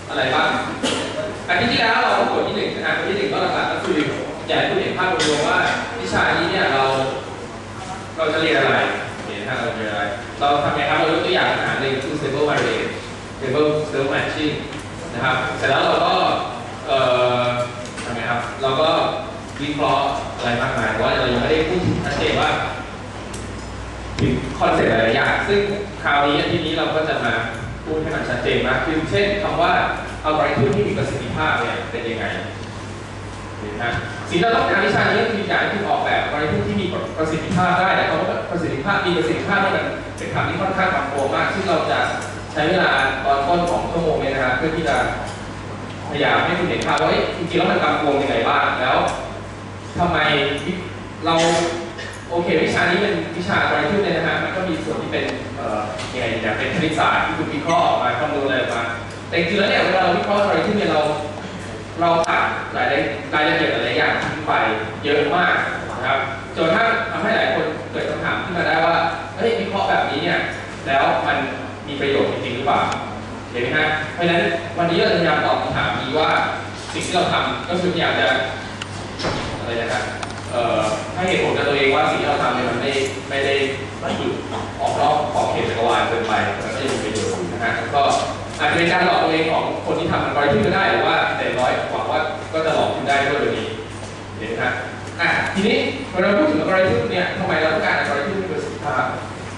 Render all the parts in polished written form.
อะไรบ้างอาทิตย์ที่แล้วเราก็บทที่1นะครับบทที่1ก็หลักๆก็คืออยากให้คุณเห็นภาพรวมว่าวิชานี้เนี่ยเราจะเรียนอะไรเห็นนะเราเรียนอะไรเราทำไงครับเรายกตัวอย่างปัญหาหนึ่งคือ stable variance stable matching นะครับเสร็จแล้วเราก็ทำไงครับเราก็วิเคราะห์อะไรมากมายว่าเรายังไม่ได้พูดชัดเจนว่าถึงคอนเซ็ปต์หลายอย่างซึ่งคราวนี้อาทิตย์นี้เราก็จะมาพูดให้มันชัดเจนมากขึ้นเช่นคำว่าอัลกอริทึมที่มีประสิทธิภาพเนี่ยเป็นยังไงนะสิ่งที่เราต้องการวิชานี้คืออยากให้คุณออกแบบอัลกอริทึมที่มีประสิทธิภาพได้แต่คำว่าประสิทธิภาพมีประสิทธิภาพนี่มันเป็นคำที่ค่อนข้างกำกวมมากซึ่งเราจะใช้เวลาตอนต้นของชั่วโมงนี้นะครับเพื่อที่จะพยายามให้คุณเห็นภาพว่าจริงๆแล้วมันกำกวมยังไงบ้างแล้วทำไมเราโอเควิชานี้เป็นวิชาอัลกอริทึมเนี่ยนะฮะมันก็มีส่วนที่เป็นยังไงเนี่ยเป็นคณิตศาสตร์ที่คุณวิเคราะห์ออกมาคำนวณอะไรออกมาแต่จริงๆแล้วเนี่ยเวลาเราวิเคราะห์อัลกอริทึมเนี่ยเราตัดรายละเอียดหลายอย่างทิ้งไปเยอะมากนะครับจนทำให้หลายคนเกิดคำถามขึ้นมาได้ว่าเฮ้ยวิเคราะห์แบบนี้เนี่ยแล้วมันมีประโยชน์จริงๆหรือเปล่าเห็นไหมฮะเพราะฉะนั้นวันนี้เราจะพยายามตอบคำถามนี้ว่าสิ่งที่เราทำก็คือพยายามจะอะไรนะครับให้เหตุผลกับตัวเองว่าสิ่งที่เราทำเนี่ยมันไม่ได้หลุดออกนอกขอบเขตจักรวาลเกินไปมันก็ยังมีประโยชน์อยู่นะฮะก็อาจจะเป็นการหลอกตัวเองของคนที่ทำอัลกอริทึมก็ได้หรือว่าแต่น้อยหวังว่าก็จะหลอกคุณได้ด้วยแบบนี้เห็นไหมครับทีนี้เวลาพูดถึงอัลกอริทึมเนี่ยทำไมเราต้องการอัลกอริทึมที่มีประสิทธิภาพ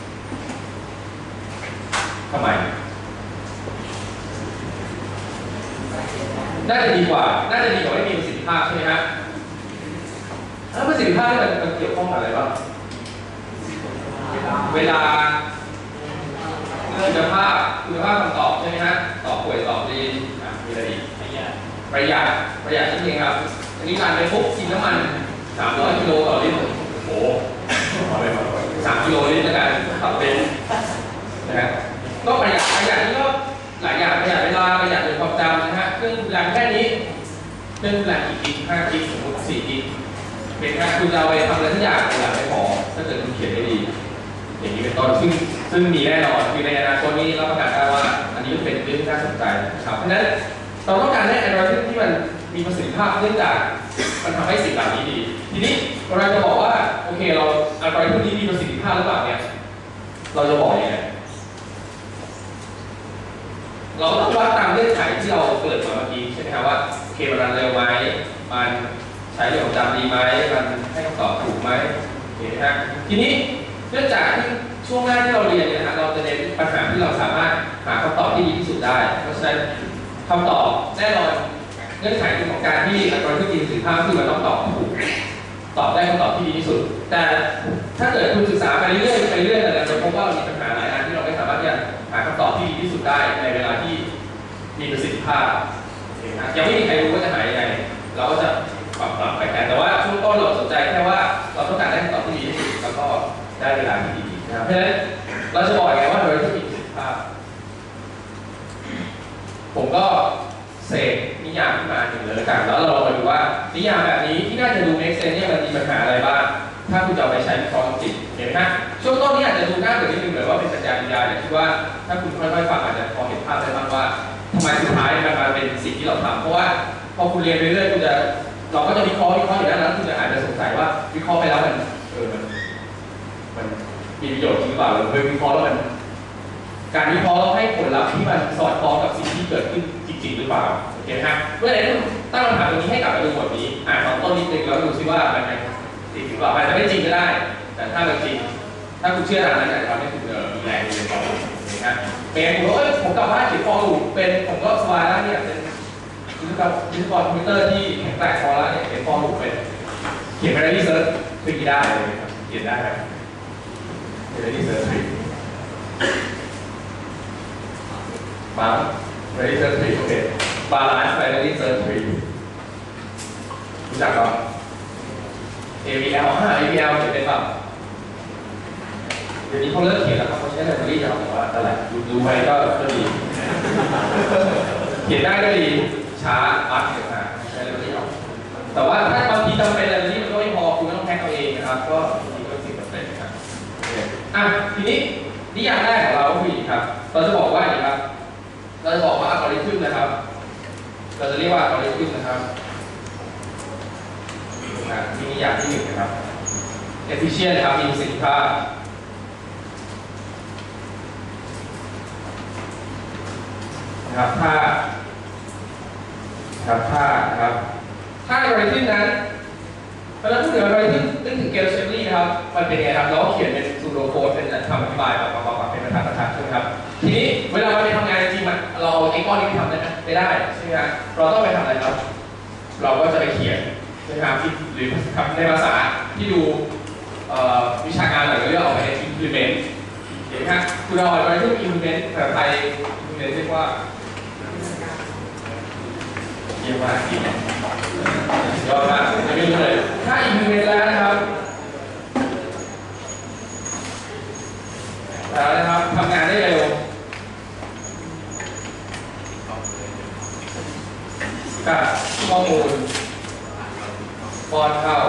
ทำไมน่าจะดีกว่าไม่มีประสิทธิภาพใช่ไหมครับแล้วประสิทธิภาพมันเกี่ยวข้องกับอะไรบ้างเวลาคุณภาพคำตอบใช่ไหมฮะตอบป่วยตอบดีมีอะไรอีกประหยัดจริงๆครับอันนี้การไปปุ๊บกินน้ำมัน300 กิโลต่อลิตรโอ้โห3 กิโลลิตรแล้วกันขับเป็นนะฮะก็ประหยัดนี่ก็หลายอย่างประหยัดเวลาประหยัดความจำนะฮะเครื่องแรงแค่นี้เครื่องแรงกี่กิก5 กิกสมมติ4 กิกเป็นงานคุณจะเอาไปทำอะไรทุกอย่างอย่างไม่พอถ้าเกิดคุณเขียนได้ดีอย่างนี้เป็นต้นซึ่งมีแน่นอนคือในอนาคตนี้รับประกันได้ว่าอันนี้เป็นเรื่องที่น่าสนใจนะครับเพราะฉะนั้นเราต้องการให้อัลกอริทึมที่มันมีประสิทธิภาพเนื่องจากมันทำให้สิ่งเหล่านี้ดีทีนี้เราจะบอกว่าโอเคเราอัลกอริทึมนี้มีประสิทธิภาพหรือเปล่าเนี่ยเราจะบอกยังไงเราต้องวัดตามเงื่อนไขที่เราเกิดมาเมื่อกี้ใช่ไหมครับว่าโอเคมันรันเร็วไหมมันใช้เรื่องของจำดีไหมมันให้คำตอบถูกไหมเห็นไหมครับทีนี้เนื่องจากที่ช่วงแรกที่เราเรียนเนี่ยนะเราจะเน้นปัญหาที่เราสามารถหาคำตอบที่ดีที่สุดได้เพราะฉะนั้นคำตอบแน่นอนเงื่อนไขของการที่อัลกอริทึมมีประสิทธิภาพคือมันต้องตอบถูกตอบได้คำตอบที่ดีที่สุดแต่ถ้าเกิดคุณศึกษาไปเรื่อยเราจะพบว่าเรามีปัญหาหลายอันที่เราไม่สามารถจะหาคำตอบที่ดีที่สุดได้ในเวลาที่มีประสิทธิภาพยังไม่มีใครรู้ว่าจะหายังไงเราก็จะปรับไปแต่ว่าช่วงต้นเราสนใจแค่ว่าเราต้องการได้คำตอบที่ดีที่สุดแล้วก็ได้เวลาที่ดีนะครับเพราะฉะนั้นเราจะบอกไงว่าโดยที่มีประสิทธิภาพผมก็เสกนิยามขึ้นมาหนึ่งเลยแล้วกันแล้วเรามาดูว่านิยามแบบนี้ที่น่าจะดู make sense เนี่ยมันมีปัญหาอะไรบ้างถ้าคุณจะเอาไปใช้วิเคราะห์จริงเห็นไหมฮะช่วงต้นนี้อาจจะดูน่าเบื่อนิดนึงเลยว่าเป็นสัญญาณวิญญาณแต่คิดว่าถ้าคุณค่อยๆฟังอาจจะพอเห็นภาพได้บ้างว่าทำไมสุดท้ายมันมาเป็นสิ่งที่เราทำเพราะว่าพอคุณเรียนไปเรื่อยคุณจะเราก็จะวิเคราะห์อยู่แล้วคุณจะอาจจะสงสัยว่าวิเคราะห์ไปแล้วมันมีประโยชน์จริงหรือเปล่าหรือวิเคราะห์แล้วมันการวิเคราะห์ให้ผลลัพธ์ที่มันสอดคล้องกับสิ่งที่เกิดขึ้นจริงๆหรือเปล่าโอเคไหมครับเมื่อไหร่ตั้งคำถามตรงนี้ให้กลับไปดูบทนี้ตอนต้นนิดนึงแล้วดูซิว่ามันจริงหรือเปล่าอาจจะไม่จริงก็ได้แต่ถ้ามันจริงถ้าคุณเชื่อทางนั้นอาจจะทำให้คุณมีแรงในการนะครับเป็นผมว่าผมกลับบ้านเขียนฟอร์ลูปเป็นผมก็สบายแล้วเนี่ยเป็นวิศวกรรมคอมพิวเตอร์ที่แข็งแกร่งพอแล้วเนี่ยเขียนฟอร์ลูปเป็นเขียนไปได้ที่เซิร์ชทริคได้เลยครับเขียนได้ครับเขียนได้ที่เซิร์ชทริคปั๊มไปที่เซิร์ชทริคโอเคบาลานซ์ไปที่เซิร์ชทริครู้จักก็ AVL AVL เขียนเป็นแบบเดี๋ยวนี้เขาเลิกเขียนแล้วเขาใช้ไลบรารีจะบอกว่าอะไรดูไปก็ดีเขียนได้ก็ดีช้าบั๊กเขียนมาใช้ไลบรารีเอาแต่ว่าถ้าบางทีจำเป็นไลบรารีมันก็ไม่พอคุณต้องแพ็คเอาเองนะครับก็มีก็สิ่งจำเป็นนะครับทีนี้นิยามแรกของเราก็คือครับเราจะบอกว่าอย่างนี้ครับเราจะบอกว่าอัลกอริทึมนะครับเราจะเรียกว่าอัลกอริทึมนะครับมีนิยามที่หนึ่งนะครับ efficient นะครับมีประสิทธิภาพนะครับถ้าอัลกอริทึมนั้นเวลาพูดถึงอัลกอริทึมนึกถึงเกลเชฟลี่นะครับมันเป็นไงครับเราเขียนเป็นซูโดโค้ดเป็นคำอธิบายแบบประกอบเป็นบรรทัดใช่ไหมครับทีนี้เวลาเราไปทำงานจริงๆเราไอ้ก้อนนี้ไปทำได้ไหมไม่ได้ใช่ไหมครับเราต้องไปทำอะไรครับเราก็จะไปเขียนใช่ไหมครับหรือในภาษาที่ดูวิชาการหน่อยก็เรียกเอาไป implement เห็นไหมครับคุณเอาอะไรที่ implement ภาษาไทย implement เรียกว่าเยี่ยมมากจริงยอดมากจะไม่รู้เลยถ้า implement แล้วนะครับทำงานได้เร็วกับข้อมูลป้อนเข้า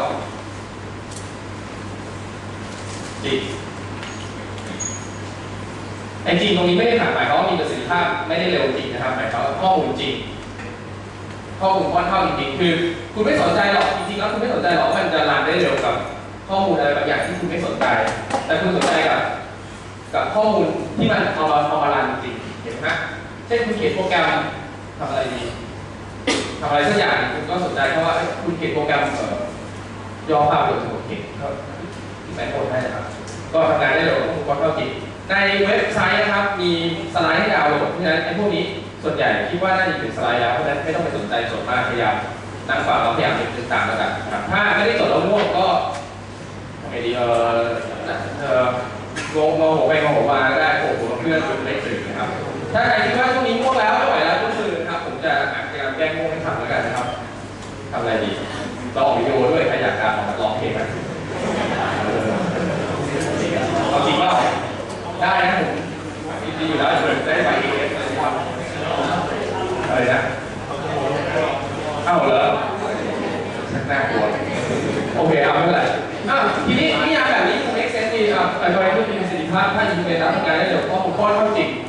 จริงไอ้จริงตรงนี้ไม่ได้หมายความว่ามีประสิทธิภาพไม่ได้เร็วจริงนะครับหมายความว่าข้อมูลจริงข้อมูลป้อนเข้าจริงๆคือคุณไม่สนใจหรอกจริงๆแล้วคุณไม่สนใจหรอกว่ามันจะรันได้เร็วกับข้อมูลอะไรบางอย่างที่คุณไม่สนใจแต่คุณสนใจกับข้อมูลที่มันเอามารันจริงเห็นไหมเช่นคุณเขียนโปรแกรมทำอะไรดีทำอะไรสักอย่างคุณก็สนใจเพราะว่าคุณเขียนโปรแกรมย่อภาพหรือสมมติเขียนก็ที่แปลงโค้ดให้นะครับก็ทำงานได้เร็วข้อมูลป้อนเข้าจริงในเว็บไซต์นะครับมีสไลด์ให้ดาวน์โหลดเพราะฉะนั้นไอ้พวกนี้ส่วนใหญ่คิดว่าน่าจะถึงสไลด์แล้วเพราะฉะนั้นไม่ต้องไปสนใจส่วนมากพยายามนั่งฟังแล้วพยายามติดตามแล้วกันครับถ้าไม่ได้จดแล้วง่วงก็ทำไงดีงงหัวไปงงหัวมาก็ได้โอ้โหเพื่อนคุณได้ตื่นนะครับถ้าใครคิดว่าช่วงนี้ง่วงแล้วไม่ไหวแล้วก็คือนะครับผมจะพยายามแก้ง่วงให้ทำแล้วกันนะครับทำอะไรดีลองวิดีโอด้วยใครอยากการลองเพลงกันเอาจริงว่าได้นะผมดีอยู่แล้วได้ไปเองอะไรนะเอ้าเหรอชักน่ากลัวโอเคเอาไม่เป็นไรทีนี้นิยามแบบนี้คุณ make sense ดีอัลกอริทึมมีประสิทธิภาพถ้าอินเป็นแล้วทำงานได้เร็วข้อมูลป้อนเข้าจริง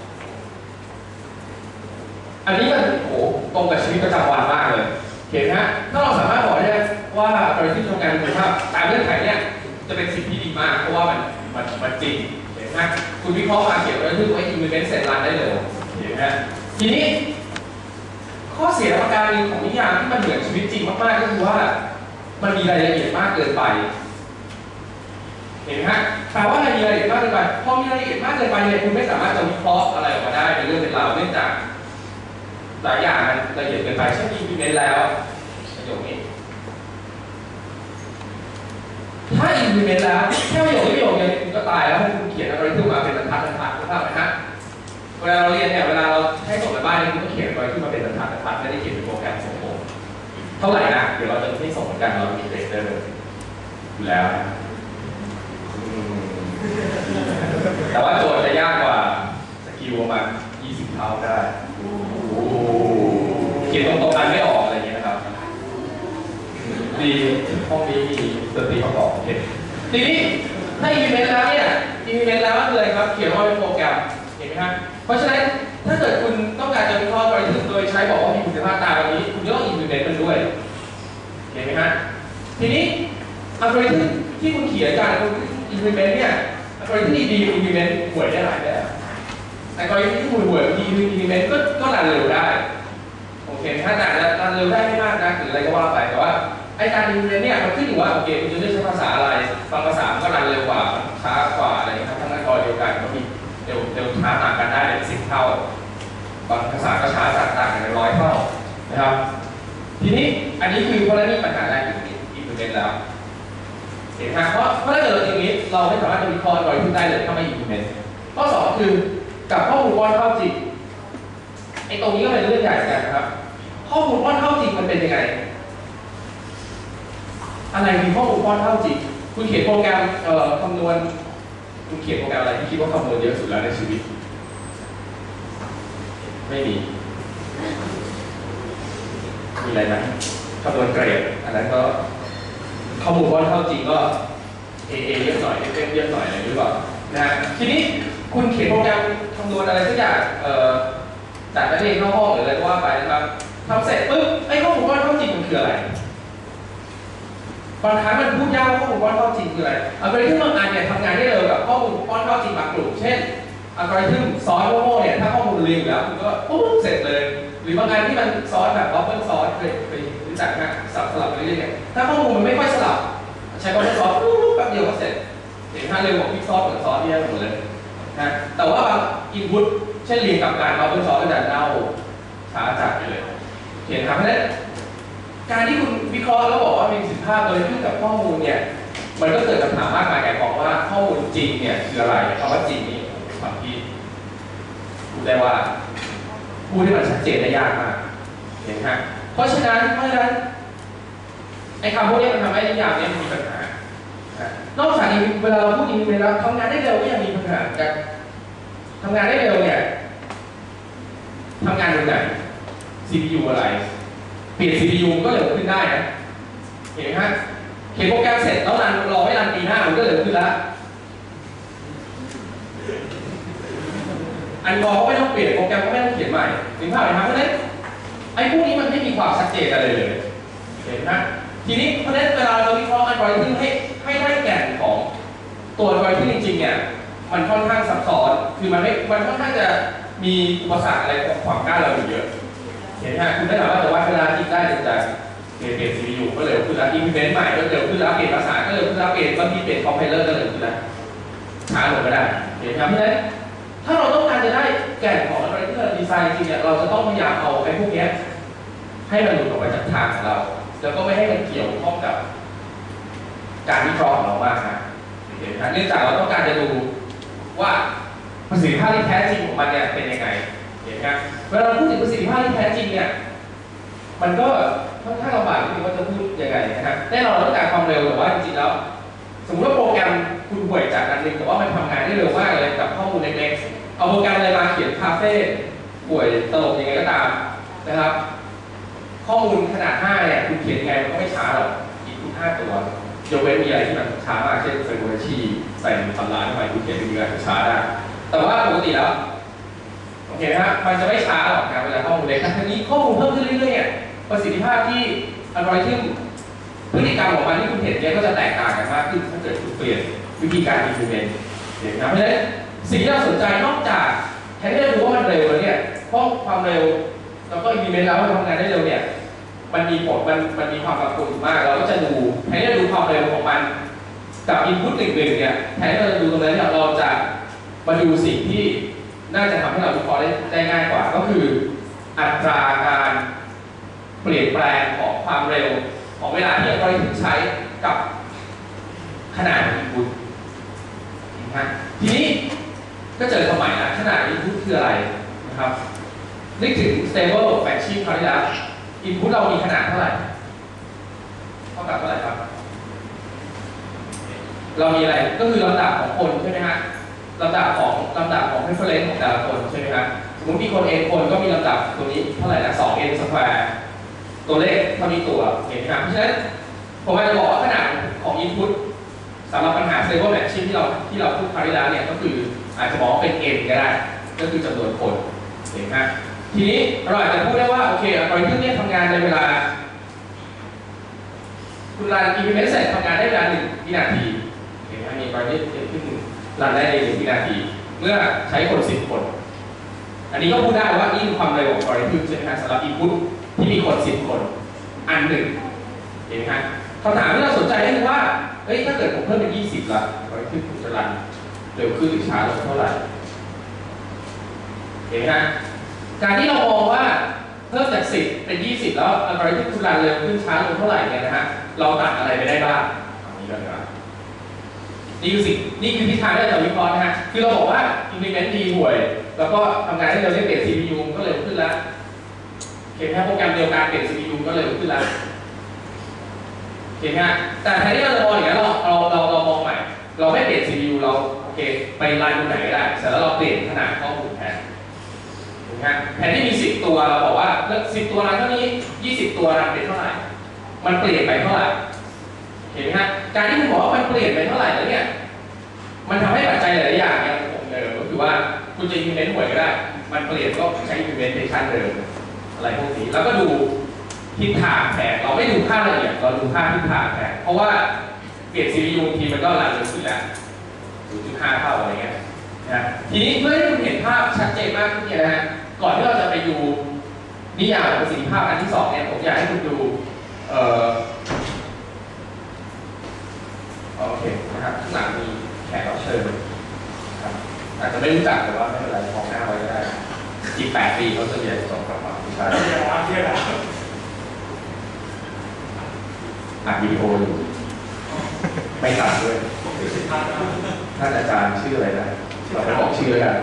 อันนี้มันโอ้ตรงกับชีวิตประจำวันมากเลยเห็นไหมถ้าเราสามารถบอกได้ว่าอัลกอริทึมทำงานคุณภาพตามเงื่อนไขเนี่ยจะเป็นสิ่งที่ดีมากเพราะว่ามันจริงเห็นไหมคุณวิเคราะห์มาเขียนอัลกอริทึมไว้ implement เสร็จรันได้เลยเห็นไหมทีนี้ข้อเสียประการหนึ่งของนิยามที่มันเหมือนชีวิตจริงมากๆก็คือว่ามันมีรายละเอียดมากเกินไปเห็นไหมฮะแปลว่าอะไรมีรายละเอียดมากเกินไปพอมีรายละเอียดมากเกินไปเนี่ยคุณไม่สามารถจะวิเคราะห์อะไรออกมาได้เป็นเรื่องเป็นราวเนื่องจากหลายอย่างมันละเอียดเกินไปเช่นมี implement แล้วประโยคนี้ถ้า implement แล้วแค่ประโยคเดียวคุณก็ตายแล้วคุณเขียนอัลกอริทึมมาเป็นบรรทัดเข้าใจไหมฮะเวลาเราเรียนเนี่ยเวลาเราให้ส่งไปบ้านเนี่ยคุณต้องเขียนอัลกอริทึมมาเป็นบรรทัดไม่ได้เขียนเป็นโปรแกรมส่งผมเท่าไหร่นะเดี๋ยวเราจะไม่ส่งเหมือนกันเรามีเรทเดอร์อยู่แล้วแต่ว่าโจทย์จะยากกว่าสกิลประมาณ20 เท่าได้เขียนตรงๆกันไม่ออกอะไรอย่างเงี้ยนะครับดีห้องนี้มีดนตรีประกอบเห็นทีนี้ถ้า implement แล้วเนี่ย implement แล้วก็คืออะไรครับเขียนว่าเป็นโปรแกรมเห็นไหมครับเพราะฉะนั้นถ้าเกิดคุณต้องการจะวิเคราะห์อัลกอริทึมโดยใช้บอกว่ามีคุณภาพตามแบบนี้คุณต้อง implement มันด้วยเห็นไหมฮะทีนี้อัลกอริทึมที่คุณเขียนการคุณ implement เนี่ยอัลกอริทึมดีๆ implement ห่วยได้หลายแบบอัลกอริทึมที่ห่วยๆบางที implement ก็รันเร็วได้โอเคถ้ารันเร็วได้ไม่มากนะหรืออะไรก็ว่าไปแต่ว่าไอ้การ implement เนี่ยมันขึ้นอยู่ว่าโอเคคุณจะเลือกใช้ภาษาอะไรบางภาษาก็รันเร็วกว่าช้ากว่าอะไรครับทั้งนั้นก็เดียวกันก็มีเร็วช้าต่างกันได้เป็น10 เท่าบางภาษาก็ช้าต่างกันเป็น100 เท่านะครับทีนี้อันนี้คือเพราะนี่ปัญหาแรกคือ implement แล้วเห็นไหมเพราะถ้าเกิดอย่างนี้เราไม่สามารถจะวิเคราะห์อัลกอริทึมได้เลยถ้าไม่ implement ข้อ2คือกับข้อมูลป้อนเข้าจริงไอ้ตรงนี้ก็เป็นเรื่องใหญ่กันนะครับข้อมูลป้อนเข้าจริงมันเป็นยังไงอะไรคือข้อมูลป้อนเข้าจริงคุณเขียนโปรแกรมคำนวณคุณเขียนโปรแกรมอะไรที่คิดว่าคำนวณเยอะสุดแล้วในชีวิตไม่มีอะไรไหมคำนวณเกรดอันนั้นก็ข้อมูลป้อนเข้าจริงก็ AA เยอะหน่อย FM เยอะหน่อยอะไรหรือเปล่านะทีนี้คุณเขียนโปรแกรมคำนวณอะไรสักอย่างจัดนักเรียนเข้าห้องหรืออะไรก็ว่าไปนะครับทำเสร็จปุ๊บไอ้ข้อมูลก้อนข้อจริงมันคืออะไรบางครั้งมันพูดยากว่าข้อมูลก้อนข้อจริงคืออะไรอัลกอริทึมบางอันเนี่ยทำงานได้เร็วกับข้อมูลก้อนข้อจริงบางกลุ่มเช่นอัลกอริทึมซอสโง่ๆเนี่ยถ้าข้อมูลเรียงอยู่แล้วคุณก็ปุ๊บเสร็จเลยหรือบางอันที่มันซอสแบบบัฟเฟิลซอสเคยรู้จักไหมสลับไปเรื่อยๆถ้าข้อมูลมันไม่ค่อยสลับใช้บัฟเฟิลซอสแป๊บเดียวก็เสร็จเห็นถ้าเร็วกว่าพิกซอสเหมือนซอสที่ได้หมดเลยนะแต่ว่าบางอินพุตเช่นเรียงกับการบัฟเฟิลซอสก็จะเน่าช้าจัดไปเลยเห็นครับเพราะฉะนั้นการที่คุณวิเคราะห์แล้วบอกว่ามีประสิทธิภาพโดยขึ้นกับข้อมูลเนี่ยมันก็เกิดคำถามมากมายแก่กองว่าข้อมูลจริงเนี่ยคืออะไรคำว่าจริงนี่คำที่พูดได้ว่าพูดให้มันชัดเจนได้ยากมากเห็นไหมเพราะฉะนั้นไอ้คำพวกนี้มันทำให้นิยามนี้มีปัญหานอกจากนี้เวลาเราพูดจริงๆแล้วทำงานได้เร็วก็ยังมีปัญหากันทำงานได้เร็วเนี่ยทำงานตรงไหน CPU อะไรเปลี่ยน CPU ก็เร็วขึ้นได้นะเห็นไหมฮะเขียนโปรแกรมเสร็จแล้วรอให้รันปีหน้ามันก็เร็วขึ้นแล้วอันรอก็ไม่ต้องเปลี่ยนโปรแกรมก็ไม่ต้องเขียนใหม่ถึงภาพไหมครับเพราะฉะนั้นไอ้พวกนี้มันไม่มีความชัดเจนอะไรเลยเห็นไหมทีนี้เพราะฉะนั้นเวลาเราวิเคราะห์อัลกอริทึมให้ได้แก่นของตัวอัลกอริทึมจริงๆเนี่ยมันค่อนข้างซับซ้อนคือมันค่อนข้างจะมีอุปสรรคอะไรขวางกั้นเราอยู่เยอะเห็นไหมคุณได้ถามว่าแต่ว่าเวลาที่ได้จากเปลี่ยน CPU ก็เร็วขึ้นแล้ว implement ใหม่ก็เร็วขึ้นแล้วเปลี่ยนภาษาก็เร็วขึ้นแล้วเปลี่ยนบางทีเปลี่ยน compiler ก็เร็วขึ้นแล้วช้าลงก็ได้เห็นไหมครับเพราะฉะนั้นถ้าเราต้องการจะได้แก่นของอะไรที่เราดีไซน์จริงเนี่ยเราจะต้องพยายามเอาไอ้พวกนี้ให้มันหลุดออกไปจากทางของเราแล้วก็ไม่ให้มันเกี่ยวข้องกับการวิเคราะห์ของเรามากนะเห็นไหมครับเนื่องจากเราต้องการจะดูว่าประสิทธิภาพที่แท้จริงของมันเนี่ยเป็นยังไงเห็นไหมครับเวลาเราพูดถึงประสิทธิภาพที่แท้จริงเนี่ยมันก็ค่อนข้างลำบากนิดนึงว่าจะพูดยังไงนะครับแน่นอนเราต้องการความเร็วแต่ว่าจริงๆแล้วสมมติว่าโปรแกรมคุณห่วยจากอันนึงแต่ว่ามันทำงานได้เร็วมากเลยกับข้อมูลเล็กๆเอาโปรแกรมอะไรมาเขียนคาเฟ่ห่วยตลกยังไงก็ตามนะครับข้อมูลขนาด5เนี่ยคุณเขียนยังไงมันก็ไม่ช้าหรอกอีกคุณ5ตัวยกเว้นมีอะไรที่มันช้ามากเช่นเฟรมเวอร์ชีใส่ตำราเข้าไปคุณเขียนเป็นเดือนช้าได้แต่ว่าปกติแล้วโอเคนะฮะมันจะไม่ช้าหรอกนะเวลาข้อมูลเล็กแต่ทีนี้ข้อมูลเพิ่มขึ้นเรื่อยๆเนี่ยประสิทธิภาพที่อัลกอริทึมพฤติกรรมของมันที่คุณเห็นเนี่ยก็จะแตกต่างกันมากขึ้นถ้าเกิดคุณเปลี่ยนวิธีการ implement เห็นไหมเพราะฉะนั้นสิ่งที่เราสนใจนอกจากแทนที่จะดูว่ามันเร็วแล้วเนี่ยเพราะความเร็วแล้วก็ implement แล้วทำงานได้เร็วเนี่ยมันมีผลมันมีความกังวลมากเราก็จะดูแทนที่จะดูความเร็วของมันกับ input 1เนี่ยแทนที่เราจะดูตรงนั้นเนี่ยเราจะมาดูสิ่งที่น่าจะทำให้เราวิเคราะห์ได้ง่ายกว่าก็คืออัตราการเปลี่ยนแปลงของความเร็วของเวลาที่อัลกอริทึมใช้กับขนาด input นะทีนี้ก็เจอคำใหม่ละขนาด input คืออะไรนะครับนึกถึง stable fraction คราวที่แล้ว input เรามีขนาดเท่าไหร่เท่ากับเท่าไหร่ครับเรามีอะไรก็คือลำดับของคนใช่ไหมฮะลำดับของ reference ของแต่ละคนใช่ไหมครับสมมติมีคน n คนก็มีลำดับตัวนี้เท่าไหร่นะ 2n square ตัวเลขเท่านี้ตัวเห็นไหมครับเพราะฉะนั้นผมอาจจะบอกว่าขนาดของ input สำหรับปัญหา stable matching ที่เราพูดคราวที่แล้วเนี่ยก็คืออาจจะบอกเป็น n ก็ได้ก็คือจำนวนคนเห็นไหมครับทีนี้เราอาจจะพูดได้ว่าโอเคอัลกอริทึมเนี่ยทำงานในเวลาคุณรัน implement เสร็จทำงานได้เวลา1 วินาทีเห็นไหมมีอัลกอริทึมเกิดขึ้นรันได้ใน1 วินาทีเมื่อใช้คน10 คนอันนี้ก็พูดได้ว่านี่คือความเร็วของอัลกอริทึมใช่ไหมครับสำหรับ input ที่มีคน10 คนอันหนึ่งเห็นไหมครับคำถามที่เราสนใจก็คือว่าเฮ้ยถ้าเกิดผมเพิ่มเป็น20ล่ะอัลกอริทึมผมจะรันเร็วขึ้นหรือช้าลงเท่าไหร่เห็นไหมครับการที่เรามองว่าเพิ่มจาก10เป็น20แล้วอัลกอริทึมคุณรันเร็วขึ้นช้าลงเท่าไหร่เนี่ยนะฮะเราตัดอะไรไปได้บ้างนี่ก็ได้นี่คือทิศทางที่เราวิเคราะห์นะฮะคือเราบอกว่า implement ดีห่วยแล้วก็ทำงานให้เราได้เปลี่ยน CPU ก็เร็วขึ้นแล้วเขียนแค่โปรแกรมเดียวกันเปลี่ยน CPU ก็เร็วขึ้นแล้วเขียนแค่แต่แทนที่เราจะมองอย่างนั้นเรามองใหม่เราไม่เปลี่ยน CPU เราโอเคไปรันตรงไหนก็ได้เสร็จแล้วเราเปลี่ยนขนาดข้อมูลแทนแทนที่มี10 ตัวเราบอกว่า10 ตัวรันเท่านี้20 ตัวรันเป็นเท่าไหร่มันเปลี่ยนไปเท่าไหร่เห็นไหมฮะการที่คุณบอกว่ามันเปลี่ยนไปเท่าไหร่แล้วเนี่ยมันทำให้ปัจจัยหลายอย่างเนี่ยคงเดิมก็คือว่าคุณจะ implement ห่วยก็ได้มันเปลี่ยนก็ใช้ implementation เดิมอะไรพวกนี้แล้วก็ดูทิศทางแผนเราไม่ดูค่าละเอียดเราดูค่าทิศทางแผนเพราะว่าเปลี่ยน CPU ทีมันก็รันเร็วขึ้นแล้ว 0.5 เท่าอะไรเงี้ยนะทีนี้เพื่อให้คุณเห็นภาพชัดเจนมากขึ้นเนี่ยนะฮะก่อนที่เราจะไปดูนิยามประสิทธิภาพอันที่2เนี่ยผมอยากให้คุณดูโอเคนะครับข้างหลังมีแขกรับเชิญครับอาจจะไม่รู้จักแต่ว่าไม่เป็นไรมองหน้าไว้ก็ได้อีก8 ปีเขาจะเรียน2 กลับมาไม่ใช่อัดวิดีโออยู่ไม่ตัดด้วยท่านอาจารย์ชื่ออะไรนะเราไปบอกชื่อแล้วกัน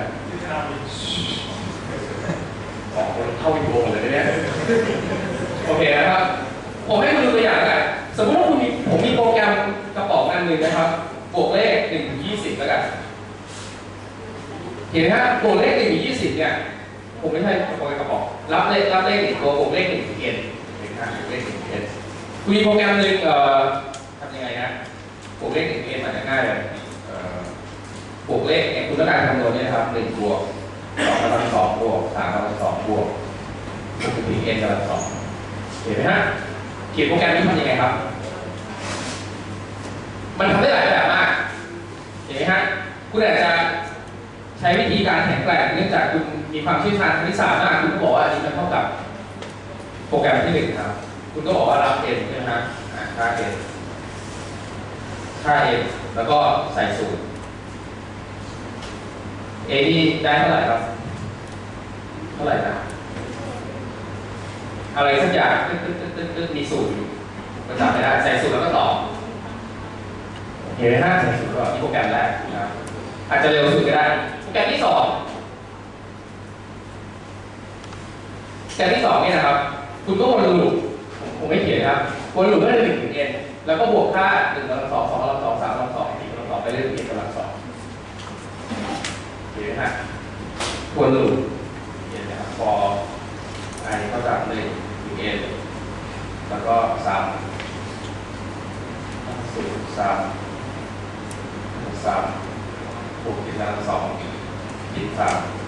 บอกเข้าวิดีโอหมดเลยเนี่ยโอเคนะครับผมให้คุณดูตัวอย่างกันสมมติว่าผมมีโปรแกรมกระป๋องอันหนึ่งนะครับบวกเลข1 ถึง 20แล้วกันเห็นไหมครับบวกเลข1 ถึง 20เนี่ยผมไม่ใช่โปรแกรมกระป๋องรับเลข1 ตัวบวกเลข1 ถึง n เห็นไหมครับบวกเลข1 ถึง n คุณมีโปรแกรมหนึ่งทำยังไงนะบวกเลข1 ถึง n มันจะง่ายเลยบวกเลขเนี่ยคุณต้องการคำนวณเนี่ยนะครับ1 บวก 2 กำลัง 2 บวก 3 กำลัง 2 บวก6 ถึง n กำลัง 2เห็นไหมฮะเขียนโปรแกรมนี้ทำยังไงครับมันทำได้หลายแบบมากเห็นไหมฮะคุณอาจจะใช้วิธีการแข็งแกร่งเนื่องจากคุณมีความเชี่ยวชาญคณิตศาสตร์มากคุณก็บอกว่าอันนี้มันเท่ากับโปรแกรมที่1ครับคุณก็บอกว่ารับ n ใช่ไหมฮะค่า n แล้วก็ใส่สูตร a นี่ได้เท่าไหร่ครับเท่าไหร่นะอะไรสักอย่างตึ๊ดมีสูตรอยู่ก็จำไม่ได้ใส่สูตรแล้วก็ตอบเห็นไหมฮะใส่สูตรก็นี่โปรแกรมแรกนะครับอาจจะเร็วสุดก็ได้โปรแกรมที่2เนี่ยนะครับคุณก็วนลูปผมไม่เขียนครับวนลูปด้วย1 ถึง n แล้วก็บวกค่า1 กำลัง 2 2 กำลัง 2 3 กำลัง 2 4 กำลัง 2ไปเรื่อยๆ n กำลัง 2เห็นไหมฮะวนลูปเห็นไหมครับพอi เท่ากับ1 ถึง n แล้วก็ซ้ำบวกติดกำลัง 2ติด3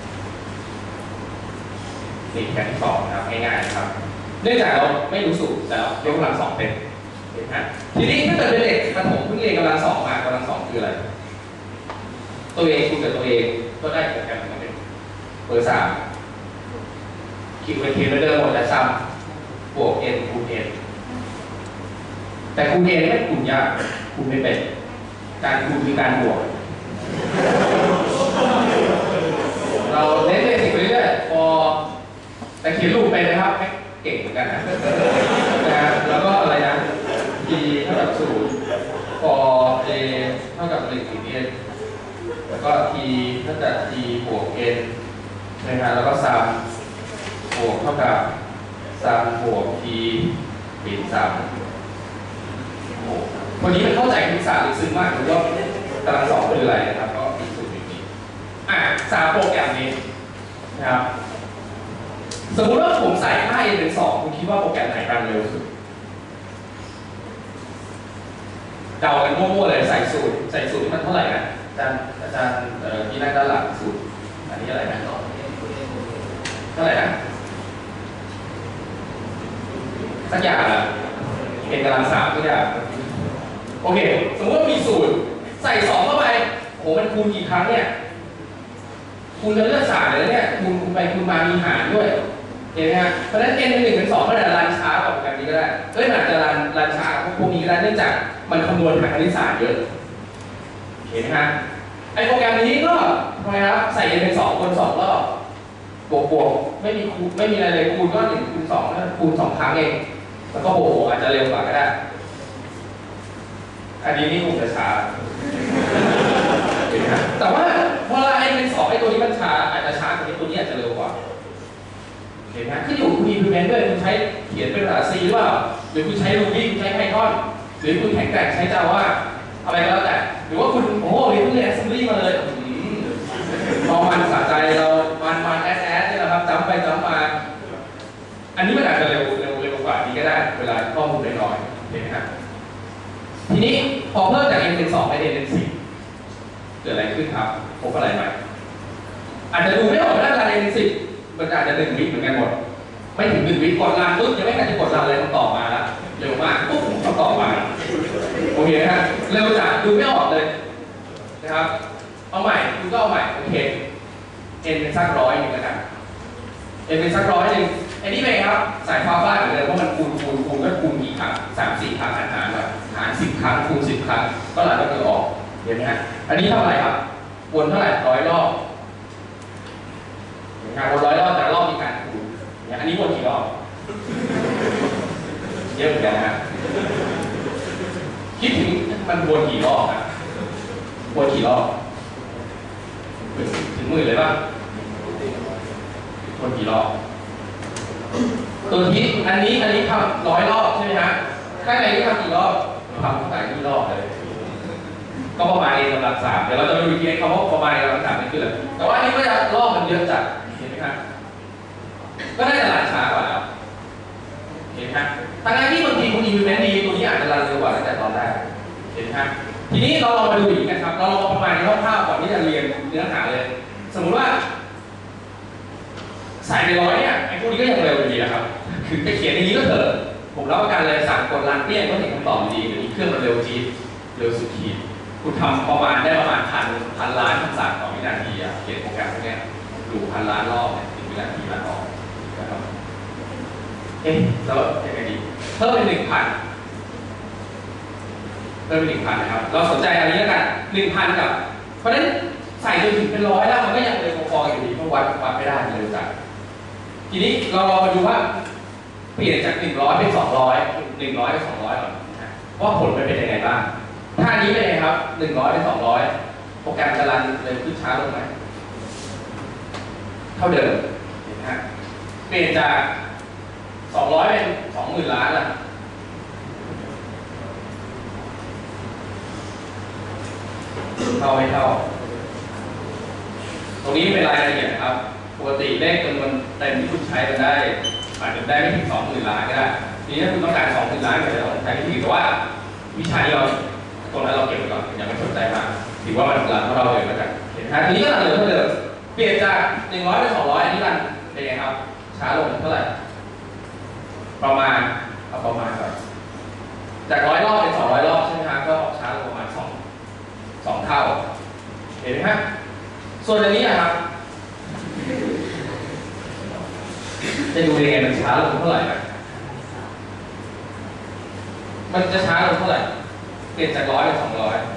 นี่แค่ที่2นะครับง่ายๆนะครับเนื่องจากเราไม่รู้สูตรแต่เรายกกำลัง 2เป็นเห็นไหมทีนี้ถ้าเกิดเป็นเด็กประถมเพิ่งเรียนกำลัง 2มากำลัง 2คืออะไรตัวเองคูณกับตัวเองก็ได้โปรแกรมมาเป็นเบอร์3คิดเป็นทีมเดิมหมดแต่ซ้ำบวก n คูณ n แต่คูณ n ไม่คูณยากคูณไม่เป็นการคูณคือการบวกเราเน้นเลยสิไปเรื่อยพอแต่เขียนรูปไปนะครับเก่งเหมือนกันนะแล้วก็อะไรนะ t เท่ากับ0พอ a เท่ากับ1 ถึง n แล้วก็ t เท่ากับ t บวก n นะครับแล้วก็ซัมบวกเท่ากับซัมบวก t ปิดซัมวันนี้มันเข้าใจคณิตศาสตร์ลึกซึ้งมากรู้ว่ากำลัง 2คืออะไรนะครับก็มีสูตรอย่างนี้3 โปรแกรมนี้นะครับสมมุติว่าผมใส่ค่า n เป็น 2คุณคิดว่าโปรแกรมไหนรันเร็วสุดเดากันมั่วๆเลยใส่สูตรมันเท่าไหร่นะอาจารย์ที่นั่งด้านหลังสูตรอันนี้อะไรนะเท่าไหร่นะสักอย่างละเป็นกำลัง 3สักอย่างโอเคสมมติว่ามีสูตรใส่2เข้าไปโอ้มันคูณกี่ครั้งเนี่ยคูณกันเลือดสาดเลยเนี่ยคูณไปคูณมามีหารด้วยเห็นไหมฮะเพราะฉะนั้น n เป็น 1 เป็น 2ก็อาจจะรันช้ากว่าโปรแกรมนี้ก็ได้อาจจะรันช้าพวกนี้ก็ได้เนื่องจากมันคำนวณทางคณิตศาสตร์เยอะเห็นไหมฮะไอโปรแกรมนี้ก็ทำไมครับใส่ n เป็น2 คน2รอบบวกไม่มีอะไรเลยคูณก็1 คูณ 2แล้วคูณ 2 ครั้งเองแล้วก็บวกอาจจะเร็วกว่าก็ได้อันนี้คงจะช้าแต่ว่าเวลา n เป็น 2ไอตัวนี้มันช้าอาจจะช้ากว่านี้ตัวนี้อาจจะเร็วกว่าเห็นไหมขึ้นอยู่คุณ implement ด้วยคุณใช้เขียนเป็นภาษา C หรือเปล่าหรือคุณใช้ Ruby คุณใช้ Python หรือคุณแข็งแกร่งใช้ Java อะไรก็แล้วแต่หรือว่าคุณเรียนAssembly มาเลยพอมันสะใจเรามันแอดนี่แหละครับจำไปจำมาอันนี้มันอาจจะเร็วกว่านี้ก็ได้เวลาข้อมูลน้อยๆเห็นไหมครับทีนี้พอเพิ่มจาก n เป็น 2 ไป n เป็น 10เกิดอะไรขึ้นครับพบอะไรไหมอาจจะดูไม่ออกว่าการ n เป็น 10มันอาจจะ1 วิเหมือนกันหมดไไม่ถึง1 วิกดรันปุ๊บยังไม่ทันจะกดรันเลยคำตอบมาแล้วเร็วมากปุ๊บคำตอบมาโอเคนะเร็วจัดดูไม่ออกเลยนะครับเอาใหม่คุณก็เอาใหม่โอเคn เป็นสัก100นึงแล้วกัน n เป็นสัก100นึงอันนี้เป็นครับสายฟ้าบ้านเหมือนเดิมเพราะมันคูณก็คูณกี่ครั้ง3-4 ครั้งหารแบบหาร10 ครั้งคูณ10 ครั้งก็หลังก็คือออกเห็นไหมฮะอันนี้เท่าไหร่ครับวนเท่าไหร่100 รอบงานวน100 รอบแต่รอบมีการคูณอันนี้วนกี่รอบเยอะเหมือนกันนะคิดถึงมันวนกี่รอบนะวนกี่รอบถึง10,000เลยป่ะวนกี่รอบตัวที่อันนี้ทำ100 รอบใช่ไหมฮะข้างในนี่ทำกี่รอบทำหลายกี่รอบเลยก็ประมาณกำลัง3เดี๋ยวเราจะไปดูทีเขาว่าประมาณกำลัง3นี่คืออะไรแต่ว่าอันนี้ก็จะรอบมันเยอะจัดเห็นไหมครับก็ได้แต่หลายช้ากว่าแล้วเห็นไหมครับทางที่บางทีคุณอินวิเมนต์ดีตัวนี้อาจจะรันเร็วกว่าตั้งแต่ตอนแรกเห็นไหมครับทีนี้เราลองมาดูอีกนะครับเราลองประมาณคร่าวๆก่อนที่จะเรียนเนื้อหาเลยสมมุติว่าใส่ไป100เนี่ยไอ้พวกนี้ก็ยังเร็วอยู่ดีนะครับคือไปเขียนอย่างนี้ก็เถอะผมรับประกันเลยสั่งกดรันเปี้ยงก็เห็นคำตอบดีเดี๋ยวนี้เครื่องมันเร็วจี๊ดเร็วสุดขีดคุณทำประมาณได้ประมาณพันล้านคำสั่งต่อวินาทีเขียนโปรแกรมพวกนี้ดู1,000 ล้านรอบเนี่ยถึงวินาทีละออกนะครับแล้วยังไงดีเพิ่มเป็น 1,000นะครับเราสนใจอันนี้แล้วกัน 1,000 กับเพราะฉะนั้นใส่จนถึงเป็น100แล้วมันก็ยังเร็วพอๆอยู่ดีเพราะวัดไม่ได้เร็วจัดทีนี้เราลองมาดูว่าเปลี่ยนจาก100เป็น200 100เป็น200ก่อนว่าผลมันเป็นยังไงบ้างถ้านี้เป็นไงครับ100เป็น200โปรแกรมจะรันเร็วขึ้นช้าลงไหมเท่าเดิมนะฮะเปลี่ยนจาก200เป็น20,000 ล้านล่ะเท่าไม่เท่าตรงนี้เป็นรายละเอียดนะครับปกติเลขจำนวนเต็มที่คุณใช้กันได้อาจจะได้ไม่ถึง20,000 ล้านก็ได้ทีนี้ถ้าคุณต้องการ20,000 ล้านก็จะต้องใช้วิธีแต่ว่าวิชานี้เราตรงนั้นเราเก็บไว้ก่อนอย่าไปสนใจมากถือว่ามันรันเท่าเราเลยแล้วกันเห็นไหมทีนี้ก็รันเร็วเท่าเดิมเปลี่ยนจาก100เป็น200อันนี้รันเป็นไงครับช้าลงเท่าไหร่ประมาณก่อนจาก100 รอบเป็น200 รอบใช่ไหมครับก็ช้าลงประมาณ2 เท่าเห็นไหมครับส่วนอันนี้นะครับจะดูยังไงมันช้าลงเท่าไหร่นะมันจะช้าลงเท่าไหร่เปลี่ยนจาก100เป็น200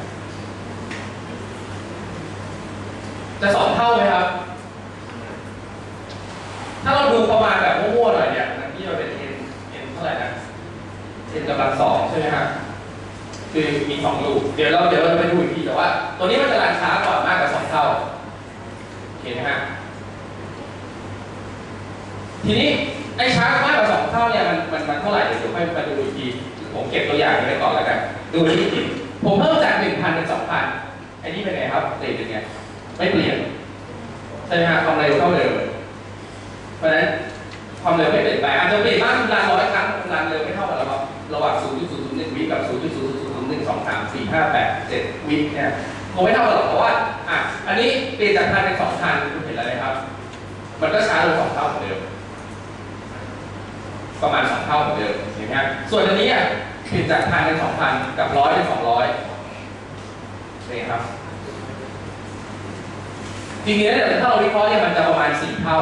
จะ2 เท่าไหมครับถ้าเราดูประมาณแบบมั่วๆหน่อยเนี่ยที่เราเป็น n เท่าไหร่นะ n กำลัง2ใช่ไหมครับคือมี2 ลูกเดี๋ยวเราจะไปดูอีกทีแต่ว่าตัวนี้มันจะรันช้ากว่ามากกว่า2 เท่าโอเคไหมฮะทีนี้ไอ้ช้ามากกว่า2 เท่าเนี่ยมันเท่าไหร่เดี๋ยวค่อยมาดูอีกทีผมเก็บตัวอย่างไว้ก่อนแล้วกันดูที่ผมเพิ่มจาก 1,000 เป็น 2,000ไอ้นี่เป็นไงครับเปลี่ยนเป็นไงไม่เปลี่ยนใช่ไหมฮะความเร็วเท่าเดิมเพราะฉะนั้นความเร็วไม่เปลี่ยนไปอาจจะเปลี่ยนบ้างรัน100 ครั้งรันเร็วไม่เท่ากันแล้วครับระหว่าง 0.001 วิกับ 0.001234587 วิเนี่ยคงไม่เท่ากันหรอกเพราะว่าอันนี้เปลี่ยนจาก1,000 เป็น 2,000คุณเห็นอะไรไหมครับมันก็ช้าลง2 เท่าเหมือนเดิมประมาณ2 เท่าเหมือนเดิมเห็นไหมครับส่วนอันนี้เปลี่ยนจาก1,000 เป็น 2,000 กับ100 เป็น 200นี่ครับจริงๆแล้วถ้าเราวิเคราะห์เนี่ยมันจะประมาณ4 เท่า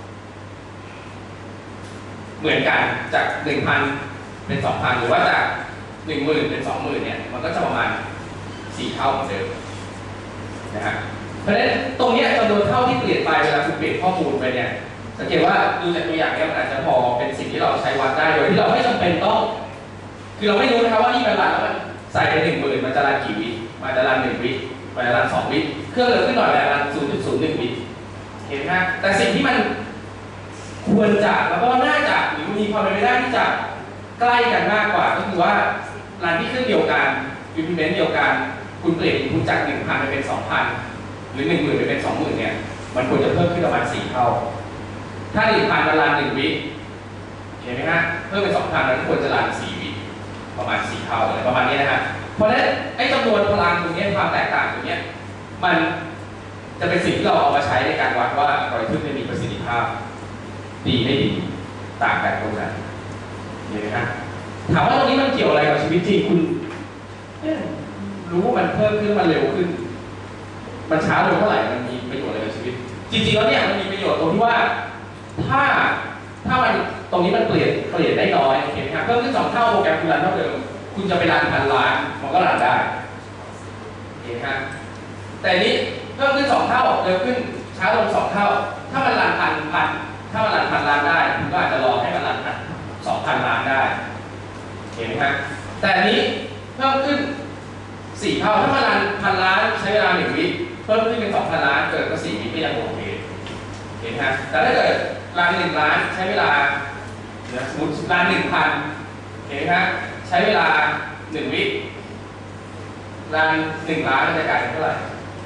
เหมือนกันจาก 1,000 เป็น 2,000 หรือว่าจาก 10,000 เป็น 20,000 เนี่ยมันก็จะประมาณ4 เท่าเหมือนเดิมนะฮะเพราะฉะนั้นตรงนี้จำนวนเท่าที่เปลี่ยนไปเวลาคุณเปลี่ยนข้อมูลไปเนี่ยสังเกตว่าดูจากตัวอย่างเนี่ยมันอาจจะพอเป็นสิ่งที่เราใช้วัดได้โดยที่เราไม่จำเป็นต้องคือเราไม่รู้นะครับว่านี่มันรันแล้วมันใส่ไป 10,000 มันจะรันกี่วิมันจะรัน1 วิมันจะรัน2 วิเครื่องเร็วขึ้นหน่อยมันรัน 0.01 วิเห็นไหมแต่สิ่งที่มันควรจะแล้วก็น่าจะหรือมีความเป็นไปได้ที่จะใกล้กันมากกว่าก็คือว่ารันที่เครื่องเดียวกัน implement เดียวกันคุณเปลี่ยนอินพุตจาก 1,000 ไปเป็น 2,000 หรือ 10,000 ไปเป็น 20,000 เนี่ยมันควรจะเพิ่มขึ้นประมาณ4 เท่าถ้า 1,000 มันรัน1 วิเห็นไหมฮะเพิ่มเป็น 2,000 แล้วควรจะรัน4 วิประมาณ4 เท่าอะไรประมาณนี้นะฮะเพราะฉะนั้นไอ้จำนวนพลังตรงนี้ความแตกต่างตรงนี้มันจะเป็นสิ่งที่เราเอามาใช้ในการวัดว่าอัลกอริทึมมีประสิทธิภาพดีไม่ดีต่างกันตรงไหนเห็นไหมฮะถามว่าตรงนี้มันเกี่ยวอะไรกับชีวิตจริงคุณรู้ว่ามันเพิ่มขึ้นมันเร็วขึ้นมันช้าลงเท่าไหร่มันมีประโยชน์อะไรกับชีวิตจริงๆแล้วเนี่ยมันมีประโยชน์ตรงที่ว่าถ้ามันตรงนี้มันเปลี่ยนได้น้อยเห็นไหมครับเพิ่มขึ้น2 เท่าโปรแกรมคุณรันเท่าเดิมคุณจะไปรัน1,000 ล้านมันก็รันได้เห็นไหมครับแต่นี้เพิ่มขึ้น2 เท่าเร็วขึ้นช้าลง2 เท่าถ้ามันรันถ้ามันรัน1,000 ล้านได้คุณก็อาจจะรอให้มันรัน2,000 ล้านได้เห็นไหมครับแต่นี้เพิ่มขึ้น4 เท่าถ้ามันรัน1,000 ล้านใช้เวลา1 วิเพิ่มขึ้นเป็น 2,000 ล้านเกิดก็4 วิก็ยังโอเคเห็นไหมครับแต่ถ้าเกิดรัน1 ล้านใช้เวลาสมมติรัน1,000เห็นไหมครับใช้เวลา1 วิรัน1 ล้านจะกลายเป็นเท่าไหร่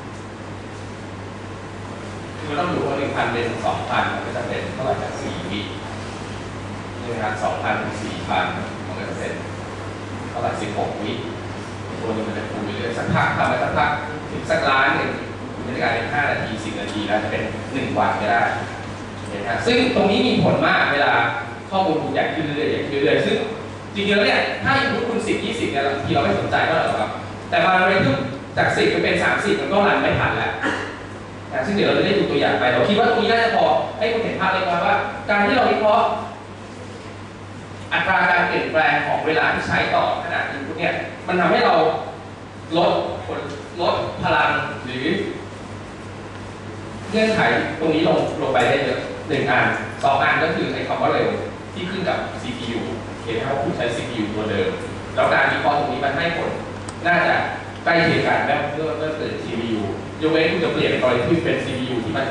คือต้องดูว่า 1,000 เป็น 2,000 มันก็จะเป็นเท่าไหร่จาก4 วินี่นะครับ 2,000 ถึง 4,000 มันก็จะเป็นเท่าไหร่16 วิตัวนี้มันจะคูณไปเรื่อยสักพักทำไปสักพักถึงสักล้านหนึ่งมันจะกลายเป็น5 นาที 10 นาทีแล้วจะเป็น1 วันก็ได้เห็นไหมซึ่งตรงนี้มีผลมากเวลาข้อมูลคุณใหญ่ขึ้นเรื่อยๆซึ่งจริงๆแล้วเนี่ยถ้าอยู่คุณ10 20เนี่ยบางทีเราไม่สนใจเท่าไหร่หรอกครับแต่มาเรื่อยๆจาก10เป็น30มันก็รันไม่ทันแล้วซึ่งเดี๋ยวเราจะได้ดูตัวอย่างไปเราคิดว่าตรงนี้น่าจะพอให้คุณเห็นภาพเล็กน้อยว่าการที่เราวิเคราะห์อัตราการเปลี่ยนแปลงของเวลาที่ใช้ต่อขนาดอินพุตเนี่ยมันทำให้เราลดพลังหรือเงื่อนไขตรงนี้ลงไปได้เยอะ1 อัน2 อันก็คือไอ้คำว่าเร็วที่ขึ้นกับ CPU เห็นไหมว่าคุณใช้ CPU ตัวเดิมแล้วการวิเคราะห์ตรงนี้มันให้ผลน่าจะใกล้เคียงกันแล้วเมื่อเกิด CPU ยกเว้นคุณจะเปลี่ยนกรณีที่เป็น CPU ที่มัน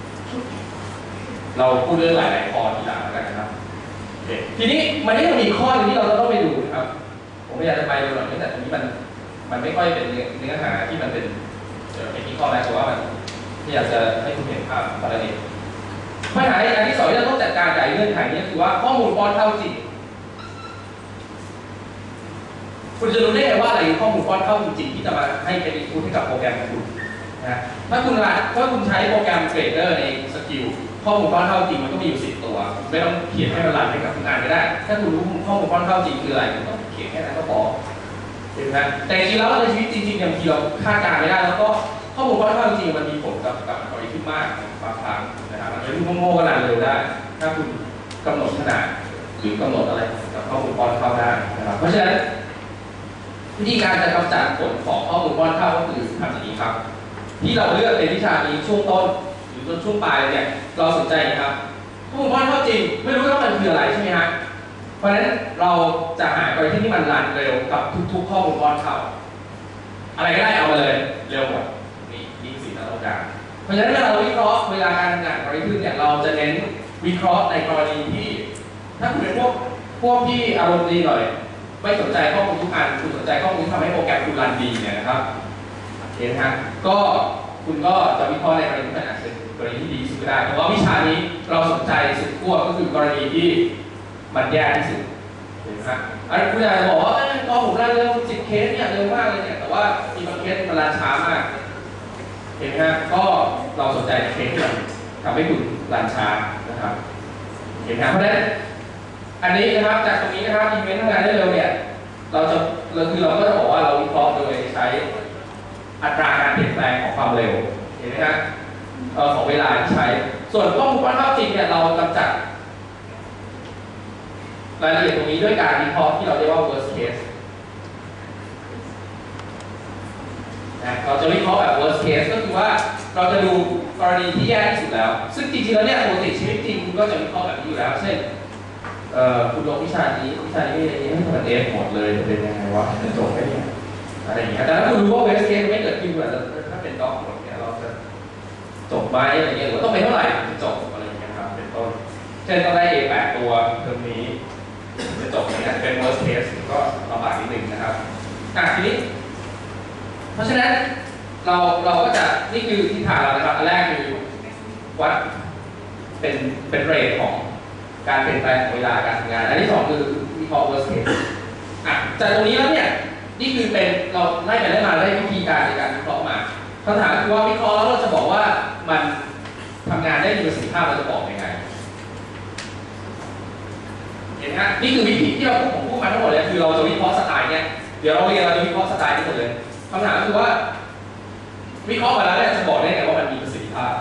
เราพูดเรื่องหลายๆข้อทีหลังแล้วกันนะครับทีนี้มันก็ยังมีข้อนึงที่เราต้องไปดูนะครับผมไม่อยากจะไปดูหรอกแต่ตรงนี้มันไม่ค่อยเป็นเนื้อหาที่มันเป็นเป็นข้อแรกแต่ว่ามันที่อยากจะให้คุณเห็นภาพประเด็นปัญหาอันที่2ที่เราต้องจัดการกับเงื่อนไขนี้คือว่าข้อมูลป้อนเข้าจริงคุณจะรู้ได้ไงว่าอะไรข้อมูลป้อนเข้าจริงที่จะมาให้เป็นอินพุตให้กับโปรแกรมของคุณนะถ้าคุณใช้โปรแกรมเทรดเดอร์ในสกิลข้อมูลป้อนเข้าจริงมันก็มีอยู่10 ตัวไม่ต้องเขียนให้มันรันให้กับทุกงานก็ได้ถ้าคุณรู้ข้อมูลป้อนเข้าจริงคืออะไรคุณต้องเขียนแค่นั้นก็พอเห็นไหมแต่จริงแล้วในชีวิตจริงๆบางทีเราคาดการณ์ไม่ได้แล้วก็ข้อมูลป้อนเข้าจริงมันมีผลกับอัลกอริทึมมากบางครั้งนะครับอัลกอริทึมโง่ๆก็รันเร็วได้ถ้าคุณกำหนดขนาดหรือกำหนดอะไรกับข้อมูลป้อนเข้าได้นะครับเพราะฉะนั้นวิธีการจะกำจัดผลของข้อมูลป้อนเข้าก็คือทำอย่างนี้ครับที่เราเลือกในวิชานี้ช่วงต้นหรือช่วงปลายเนี่ยเราสนใจนะครับข้อมูลป้อนเข้าจริงไม่รู้ว่ามันคืออะไรใช่ไหมฮะเพราะฉะนั้นเราจะหากรณีที่มันรันเร็วกับทุกๆข้อมูลป้อนเข้าอะไรก็ได้เอามาเลยเร็วหมดนี่สิ่งที่เราต้องการเพราะฉะนั้นเวลาเราวิเคราะห์เวลาการทำงานอัลกอริทึมเนี่ยเราจะเน้นวิเคราะห์ในกรณีที่ถ้าคุณเป็นพวกที่อารมณ์ดีหน่อยไม่สนใจข้อมูลทุกอันคุณสนใจข้อมูลที่ทำให้โปรแกรมคุณรันดีเนี่ยนะครับเห็นไหมฮะก็คุณก็จะวิเคราะห์ในกรณีที่มันอาจจะเป็นกรณีที่ดีสุดก็ได้เพราะว่าวิชานี้เราสนใจสุดขั้วก็คือกรณีที่มันแย่ที่สุดเห็นไหมฮะอันนี้คุณอาจจะบอกว่าก็ผมรันเร็ว10 เคสเนี่ยเร็วมากเลยเนี่ยแต่ว่ามีบางเคสมันรันช้ามากเห็นไหมฮะก็เราสนใจในเคสที่มันทำให้คุณรันช้านะครับเห็นไหมเพราะฉะนั้นอันนี้นะครับจากตรงนี้นะครับอีเวนต์ทำงานได้เร็วเนี่ยเราก็จะบอกว่าเราวิเคราะห์โดยใช้อัตราการเปลี่ยนแปลงของความเร็วเห็นไหมครับของเวลาที่ใช้ส่วนข้อมูลป้อนเข้าจริงเนี่ยเรากำจัดรายละเอียดตรงนี้ด้วยการวิเคราะห์ที่เราเรียกว่า worst case นะเราจะวิเคราะห์แบบ worst case ก็คือว่าเราจะดูกรณีที่แย่ที่สุดแล้วซึ่งจริงๆแล้วเนี่ยปกติชีวิตจริงคุณก็จะวิเคราะห์แบบนี้อยู่แล้วเช่นคุณลงวิชานี้ให้มันเอฟหมดเลยจะเป็นยังไงวะจะจบไหมเนี่ยอะไรอย่างเงี้ยแต่ถ้าคุณรู้ว่าเวสเคสไม่เกิดขึ้นแบบถ้าเป็นด็อกหมดเนี่ยเราจะจบไหมอะไรเงี้ยหรือว่าต้องเป็นเท่าไหร่ถึงจบอะไรอย่างเงี้ยครับเป็นต้นเช่นต้องได้ A8 ตัวเทอมนี้จะจบอย่างเงี้ยเป็น worst case ก็ลำบากนิดนึงนะครับทีนี้เพราะฉะนั้นเราก็จะนี่คือทิศทางเรานะครับอันแรกคือวัดเป็นเรทของการเปลี่ยนแปลงของเวลาการทำงานอันที่2คือวิเคราะห์ worst case จากตรงนี้แล้วเนี่ยนี่คือเป็นเราไล่ไปไล่มาได้วิธีการในการวิเคราะห์มาคำถามคือว่าวิเคราะห์แล้วเราจะบอกว่ามันทำงานได้มีประสิทธิภาพเราจะบอกยังไงเห็นไหมฮะนี่คือวิธีที่ผมพูดมาทั้งหมดเลยคือเราจะวิเคราะห์สไตล์เนี่ยเดี๋ยวเราเรียนเราจะวิเคราะห์สไตล์ทั้งหมดเลยคำถามก็คือว่าวิเคราะห์มาแล้วเนี่ยจะบอกได้ไงว่ามันมีประสิทธิภาพ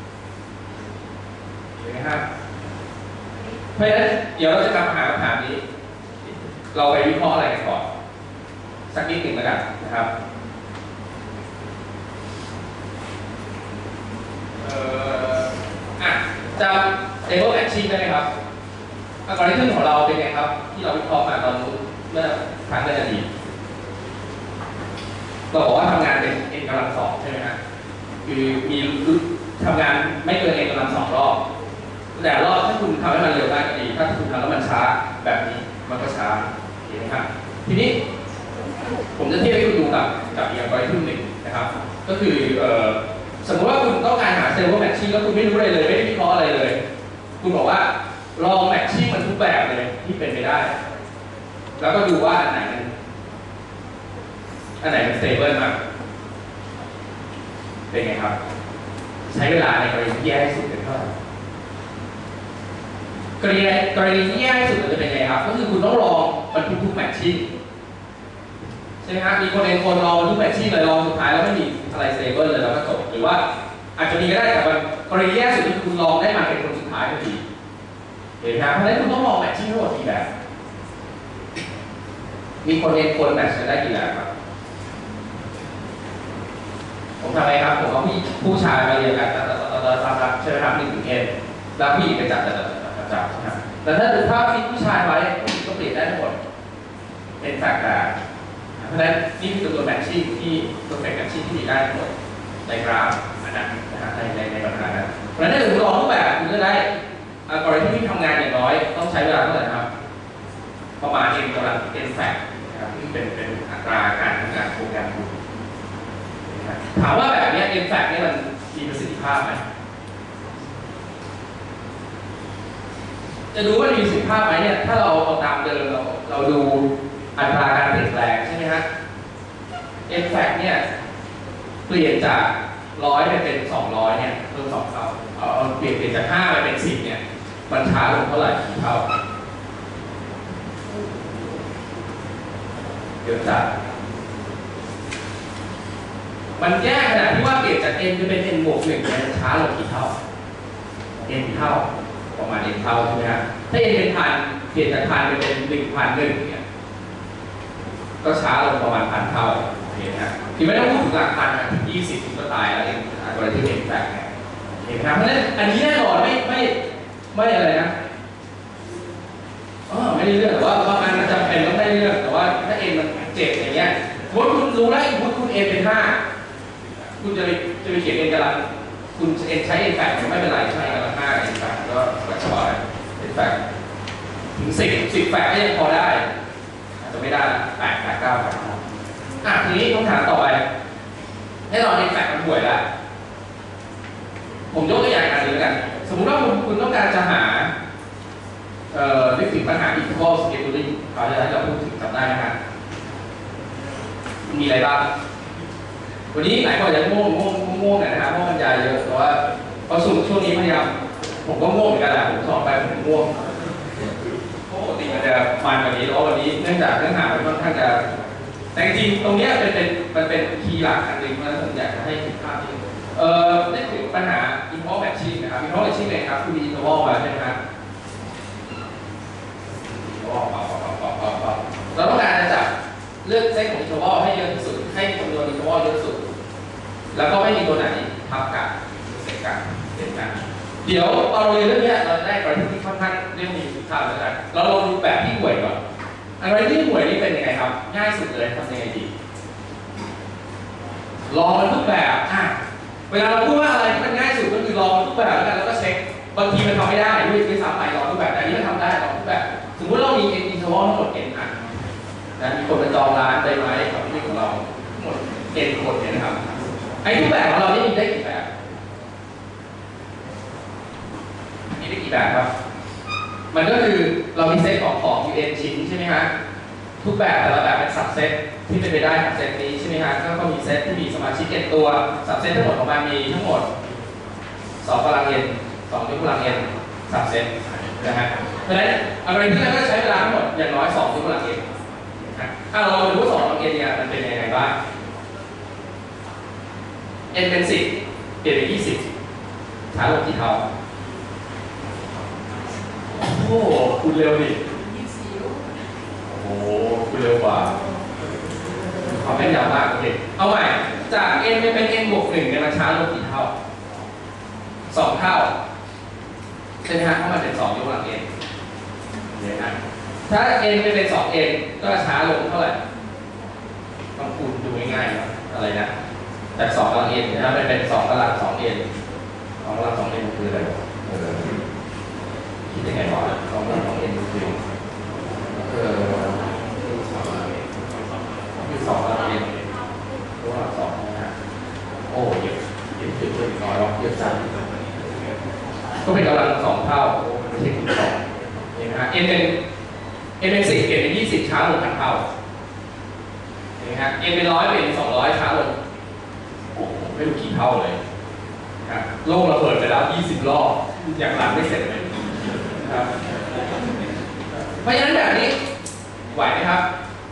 เห็นไหมครับเพราะฉะนั้นเดี๋ยวเราจะกลับมาหาคำถามนี้เราไปวิเคราะห์อะไรกันก่อนสักนิดหนึ่งแล้วกันนะครับจำ stable matching ได้ไหมครับอัลกอริทึมของเราเป็นไงครับที่เราวิเคราะห์มาตอนนู้นเมื่อครั้งในอดีตเราบอกว่าทำงานเป็น n กำลังสองใช่ไหมครับคือมีทำงานไม่เกิน n กำลังสองรอบแต่รอบถ้าคุณทำให้มันเร็วได้ก็ดีถ้าคุณทำแล้วมันช้าแบบนี้มันก็ช้าเห็นไหมครับทีนี้ผมจะเทียบให้คุณดูกับอีกอัลกอริทึมหนึ่งนะครับก็คือสมมติว่าคุณต้องการหา stable matching แล้วคุณไม่รู้อะไรเลยไม่ได้วิเคราะห์อะไรเลยคุณบอกว่าลอง matching มันทุกแบบเลยที่เป็นไปได้แล้วก็ดูว่าอันไหนมัน stable มากเป็นไงครับใช้เวลาในกรณีที่แย่ที่สุดเป็นเท่าไหร่กรณีที่แย่ที่สุดจะเป็นไงครับก็คือคุณต้องลองมันทุก matching ใช่ไหมครับมีคนลองทุก matching เลยลองสุดท้ายแล้วไม่มีอะไร stable เลยแล้วก็จบหรือว่าอาจจะมีก็ได้แต่กรณีแย่สุดที่คุณลองได้มาเป็นคนสุดท้ายพอดีเห็นไหมครับเพราะฉะนั้นคุณต้องลอง matching ทั้งหมดกี่แบบมีคนแมทช์กันได้กี่แบบครับผมทำไงครับผมเอาผู้ชายมาเรียงกันรับใช่ไหมครับ1 ถึง n แล้วผู้หญิงไปจับนะครับแต่ถ้ามีผู้ชายไว้ผู้หญิงก็เปลี่ยนได้ทั้งหมดเป็นแฟกต์เพราะฉะนั้นนี่คือตัว matching ที่ตัว perfect matching ที่มีได้ทั้งหมดในกราฟนะฮะในปัญหานั้นเพราะฉะนั้นถ้าคุณลองรูปแบบคุณจะได้อัลกอริทึมที่ทำงานอย่างน้อยต้องใช้เวลาเท่าไหร่ครับประมาณ n กำลัง n แฟกต์นะครับที่เป็นอัตราการทำงานโปรแกรมคุณถามว่าแบบนี้ n แฟกต์นี่มันมีประสิทธิภาพไหมจะดูว่ามีประสิทธิภาพไหมเนี่ยถ้าเราเอาตามเดิมเราดูอัตราการเปลี่ยนแปลงใช่ไหมฮะ n แฟกต์เนี่ยเปลี่ยนจาก100ไปเป็น200เนี่ยเพิ่ม2 เท่าเปลี่ยนจาก5ไปเป็น10เนี่ยมันช้าลงเท่าไหร่กี่เท่าเดี๋ยวจัดมันแย่ขนาดที่ว่าเปลี่ยนจาก n จะเป็น n บวก 1เนี่ยมันช้าลงกี่เท่า n เท่าประมาณ n เท่าใช่ไหมฮะถ้า n เป็นพันเปลี่ยนจากพันไปเป็น1,001เนี่ยก็ช้าลงประมาณ1,000 เท่าเห็นไหมที่ไม่ต้องพูดถึงหลักพันถึง20ก็ตายแล้วเองอะไรที่เห็นแฟกต์เห็นไหมครับเพราะฉะนั้นอันนี้แน่นอนไม่อะไรนะไม่ได้เรื่องแต่ว่าบางอันมันจำเป็นต้องได้เรื่องแต่ว่าถ้าเอ็นมัน7อย่างเงี้ยสมมติคุณรู้แล้วสมมติคุณเอ็นเป็น5คุณจะไปเขียนเอ็นกำลังคุณเอ็นใช้เอ็นแฟกต์ไม่เป็นไรใช้กำลัง5เอ็นแฟกต์ก็สบายเอ็นแฟกต์ถึง10แฟกต์ก็ยังพอได้อาจจะไม่ได้8 9 แฟกต์ทีนี้ต้องถามต่อไปแน่นอนเอ็นแฟกต์มันห่วยละผมยกตัวอย่างอันนี้แล้วกันสมมุติว่าคุณต้องการจะหานึกถึงปัญหา interval scheduling เขาจะให้เราพูดถึงจำได้ไหมครับมีอะไรบ้างวันนี้หลายคนจะง่วงหน่อยนะครับเพราะบรรยายเยอะแต่ว่าพอช่วงนี้พยายามผมก็ง่วงเหมือนกันแหละผมสอนไปผมง่วงปกติมันจะมันกว่านี้แล้ววันนี้เนื่องจากเนื้อหามันค่อนข้างจะแต่จริงตรงนี้มันเป็นคีย์หลักอันหนึ่งเพราะฉะนั้นผมอยากจะให้เห็นภาพนี้นึกถึงปัญหา interval matching นะครับ interval matching เนี่ยครับคุณมี interval มาใช่ไหมครับเราต้องการจะจับเลือกเส้นของ interval ให้เยอะที่สุดให้จำนวน interval เยอะที่สุดแล้วก็ไม่มีตัวไหนทับกันเสร็จกันเดี๋ยวเราเรียนเรื่องนี้เราได้กรณีที่ค่อนข้างเรียกมีสุดท้ายแล้วกันเราลองดูแบบที่ห่วยก่อนอะไรที่ห่วยนี่เป็นยังไงครับง่ายสุดเลยทำยังไงดีลองมันทุกแบบเวลาเราพูดว่าอะไรที่มันง่ายสุดก็คือลองมันทุกแบบแล้วกันแล้วก็เช็คบางทีมันทำไม่ได้ด้วยซ้ำไปลองทุกแบบแต่อันนี้มันทำได้ลองทุกแบบสมมติเรามี interval ทั้งหมด n อันนะมีคนมาจองร้านได้ไหมกับที่ของเราทั้งหมด n คนเนี่ยนะครับไอ้ทุกแบบของเรานี่มีได้กี่แบบมีได้กี่แบบครับมันก็คือเรามีเซตของ un ชิ้นใช่ไหมฮะทุกแบบแต่ละแบบเป็นสับเซตที่เป็นไปได้สับเซตนี้ใช่ไหมฮะก็มีเซตที่มีสมาชิกnตัวสับเซตทั้งหมดของมันมีทั้งหมด2 กำลัง n 2 ยกกำลัง n สับเซตนะฮะเพราะฉะนั้นอะไรที่เราก็ใช้เวลาทั้งหมดอย่างน้อย2 ยกกำลัง n ถ้าเรามาดูว่า2 กำลัง n เนี่ยมันเป็นยังไงบ้าง n เป็น10เปลี่ยนเป็น20ช้าลงกี่เท่าโอ้โหคุณเร็วดิโอ้โหคุณเร็วกว่าความแม่นยำมากโอเคเอาใหม่จาก n ไปเป็น n บวก1เนี่ยมันช้าลงกี่เท่า2 เท่าใช่ไหมฮะเพราะมันเป็น2 ยกกำลัง n เนี่ยนะถ้า n ไปเป็น2n ก็ช้าลงเท่าไหร่ต้องคูณดูง่ายๆนะอะไรนะจาก2 กำลัง n นะครับไปเป็น2 กำลัง 2n 2 กำลัง 2n คืออะไรคิดยังไงวะ2 กำลัง 2n คือ2 กำลัง n ตัวหลัก2นะฮะโอ้เยอะเยอะเยอะน้อยหรอกเยอะจังก็เป็นกำลัง2 เท่าไม่ใช่คูณ2เห็นไหมฮะ n เป็น10เปลี่ยนเป็น20ช้าลง1,000 เท่าเห็นไหมฮะ n เป็น100เปลี่ยนเป็น200ช้าลงโอ้ไม่รู้กี่เท่าเลยครับโลกระเบิดไปแล้ว20 รอบอย่างหลังไม่เสร็จเลยครับเพราะฉะนั้นแบบนี้ไหวไหมครับ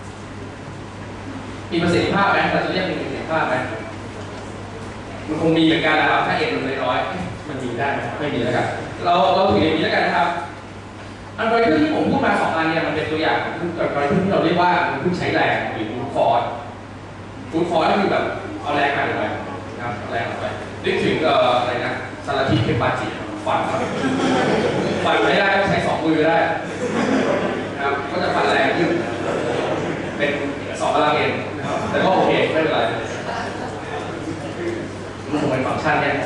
มีประสิทธิภาพไหมเราจะเรียกมีประสิทธิภาพไหมมันคงมีเหมือนกันนะครับถ้า n มันน้อยๆมันมีได้ไหมไม่มีแล้วกันเราถืออย่างนี้แล้วกันนะครับอัลกอริทึมที่ผมพูดมา2 อันเนี่ยมันเป็นตัวอย่างของอัลกอริทึมที่เราเรียกว่ามันคือใช้แรงหรือบูทฟอร์สก็คือแบบเอาแรงมาหน่อยนะครับเอาแรงออกไปนึกถึงอะไรนะสารทิศเคปาจิฟันไม่ได้ต้องใช้2 มือได้นะครับก็จะฟันแรงขึ้นเป็น2 กำลัง n นะครับแต่ก็โอเคไม่เป็นไรมันคงเป็นฟังก์ชันเนี่ย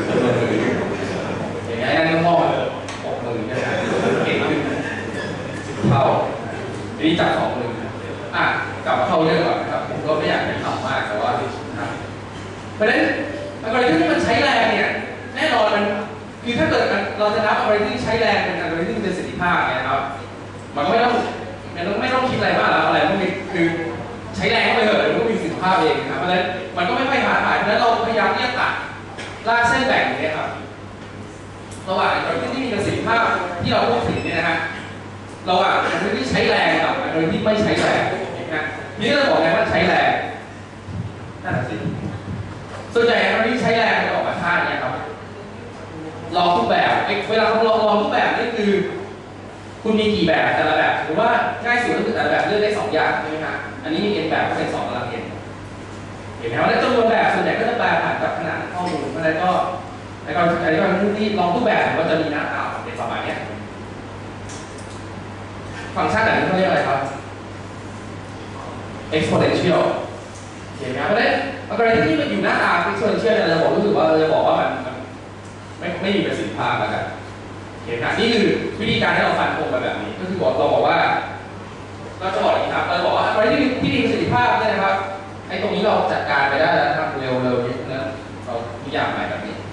อย่างนี้นั่นก็มอง6 มือเนี่ยนะเก่งขึ้นเท่าทีนี้จับ2 มือกลับมาเข้าเรื่องก่อนนะครับผมก็ไม่อยากจะทำมากแต่ว่าเพราะฉะนั้นอัลกอริทึมที่มันใช้แรงเนี่ยแน่นอนมันคือถ้าเกิดเราจะนับอัลกอริทึมที่ใช้แรงเป็นอัลกอริทึมประสิทธิภาพเนี่ยนะครับมันก็ไม่ต้องคิดอะไรมากแล้วอะไรพวกนี้คือใช้แรงเข้าไปเถอะมันก็มีประสิทธิภาพเองนะครับเพราะฉะนั้นมันก็ไม่ค่อยท้าทายเพราะฉะนั้นเราพยายามที่จะตัดลากเส้นแบ่งอย่างนี้ครับระหว่างอัลกอริทึมที่มีประสิทธิภาพที่เราพูดถึงเนี่ยนะฮะระหว่างอัลกอริทึมที่ใช้แรงกับอัลกอริทึมที่ไม่ใช้แรงนะนี่ก็จะบอกไงว่าใช้แรงนั่นแหละสิส่วนใหญ่อัลกอริทึมที่ใช้แรงจะออกมาท่าเนี่ยครับลองทุกแบบเวลาเขาลองทุกแบบนี่คือคุณมีกี่แบบแต่ละแบบหรือว่าง่ายสุดก็คือแต่ละแบบเลือกได้2 อย่างใช่ไหมฮะอันนี้มี n แบบก็เป็น2 กำลัง n เห็นไหมว่าจำนวนแบบส่วนใหญ่ก็จะแปลผ่านกับขนาดข้อมูลแล้วก็ในการที่ลองทุกแบบก็จะมีหน้าตาเป็นประมาณนี้ฟังก์ชันแบบนี้เขาเรียกอะไรครับ exponential เห็นไหมครับเพราะฉะนั้นอัลกอริทึมที่มันอยู่หน้าตา exponential เนี่ยเราจะบอกว่ามันไม่มีประสิทธิภาพแล้วกันเห็นไหมนี่คือวิธีการที่เราฟันธงไปแบบนี้ก็คือเราบอกว่าเราจะบอกอย่างนี้ครับเราบอกว่าอัลกอริทึมที่มีประสิทธิภาพเนี่ยนะครับไอ้ตรงนี้เราจัดการไปได้แล้วนะครับเร็วๆนิดนึงเรานิยามใหม่แบบนี้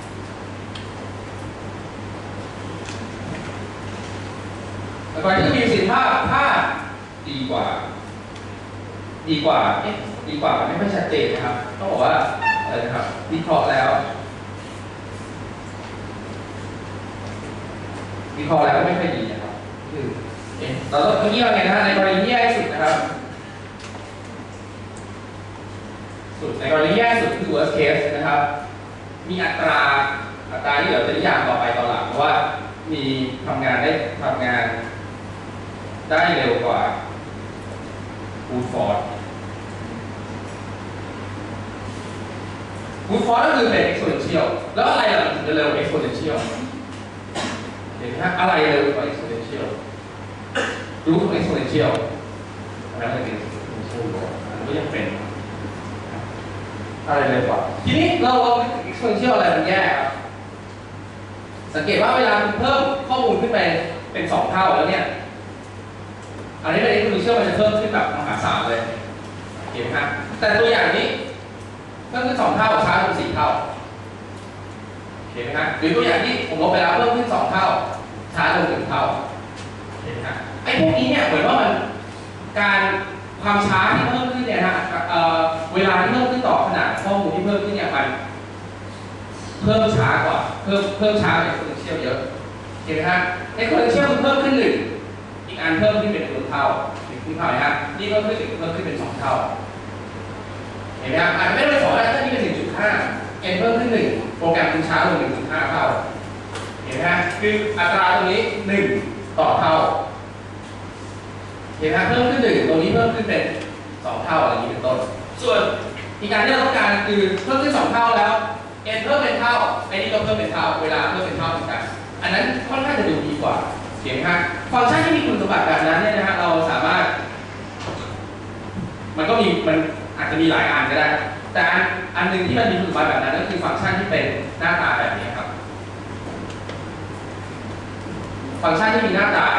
อัลกอริทึมมีประสิทธิภาพถ้าดีกว่าไม่ค่อยชัดเจนนะครับต้องบอกว่าอะไรนะครับวิเคราะห์แล้วไม่ค่อยดีนะครับคือเราต้องเมื่อกี้เราไงนะในกรณีที่แย่ที่สุดนะครับในกรณีที่แย่ที่สุดคือ worst case นะครับมีอัตราที่เดี๋ยวจะนิยามต่อไปตอนหลังเพราะว่ามีทำงานได้เร็วกว่า brute force ก็คือเป็น exponential แล้วอะไรล่ะถึงจะเร็ว exponential เห็นไหมฮะอะไรเร็วกว่า exponential root of exponential อะไรเป็น exponential มันก็ยังเป็นอะไรเร็วกว่าทีนี้เรา exponential อะไรมันแย่ครับสังเกตว่าเวลาเพิ่มข้อมูลขึ้นไปเป็น2 เท่าแล้วเนี่ยอันนี้เป็น exponential มันจะเพิ่มขึ้นแบบมหาศาลเลยเห็นไหมครับแต่ตัวอย่างนี้เพิ่มขึ้น2 เท่าช้าลง4 เท่าเห็นไหมครับหรือตัวอย่างที่ผมลบไปแล้วเพิ่มขึ้น2 เท่าช้าลง1 เท่าเห็นไหมครับไอ้พวกนี้เนี่ยเหมือนว่ามันความช้าที่เพิ่มขึ้นเนี่ยฮะเวลาที่เพิ่มขึ้นต่อขนาดข้อมูลที่เพิ่มขึ้นเนี่ยมันเพิ่มช้ากว่าเพิ่มช้าใน exponential เยอะเห็นไหมครับ exponential คือเพิ่มขึ้น1อีกอันเพิ่มขึ้นเป็น1 เท่า1 ครึ่งเท่านะครับนี่เพิ่มขึ้น1เพิ่มขึ้นเป็น2 เท่าเห็นไหมครับอาจจะไม่ได้เป็น2แล้วถ้านี่เป็น 1.5 n เพิ่มขึ้น1โปรแกรมคุณช้าลง 1.5 เท่าเห็นไหมครับคืออัตราตรงนี้1ต่อเท่าเห็นไหมครับเพิ่มขึ้น1ตรงนี้เพิ่มขึ้นเป็น2 เท่าอะไรอย่างนี้เป็นต้นส่วนอีกการที่เราต้องการคือเพิ่มขึ้น2 เท่าแล้ว n เพิ่มเป็นเท่าไอ้นี่ก็เพิ่มเป็นเท่าเวลาเพิ่มเป็นเท่าเหมือนกันอันนั้นค่อนข้างจะดูดีกว่าเห็นไหมครับฟังก์ชันที่มีคุณสมบัติแบบนั้นเนี่ยนะฮะเราสามารถมันอาจจะมีหลายอันก็ได้แต่อันหนึ่งที่มันมีคุณสมบัติแบบนั้นก็คือฟังก์ชันที่เป็นหน้าตาแบบนี้ครับฟังก์ชันที่มีหน้าตา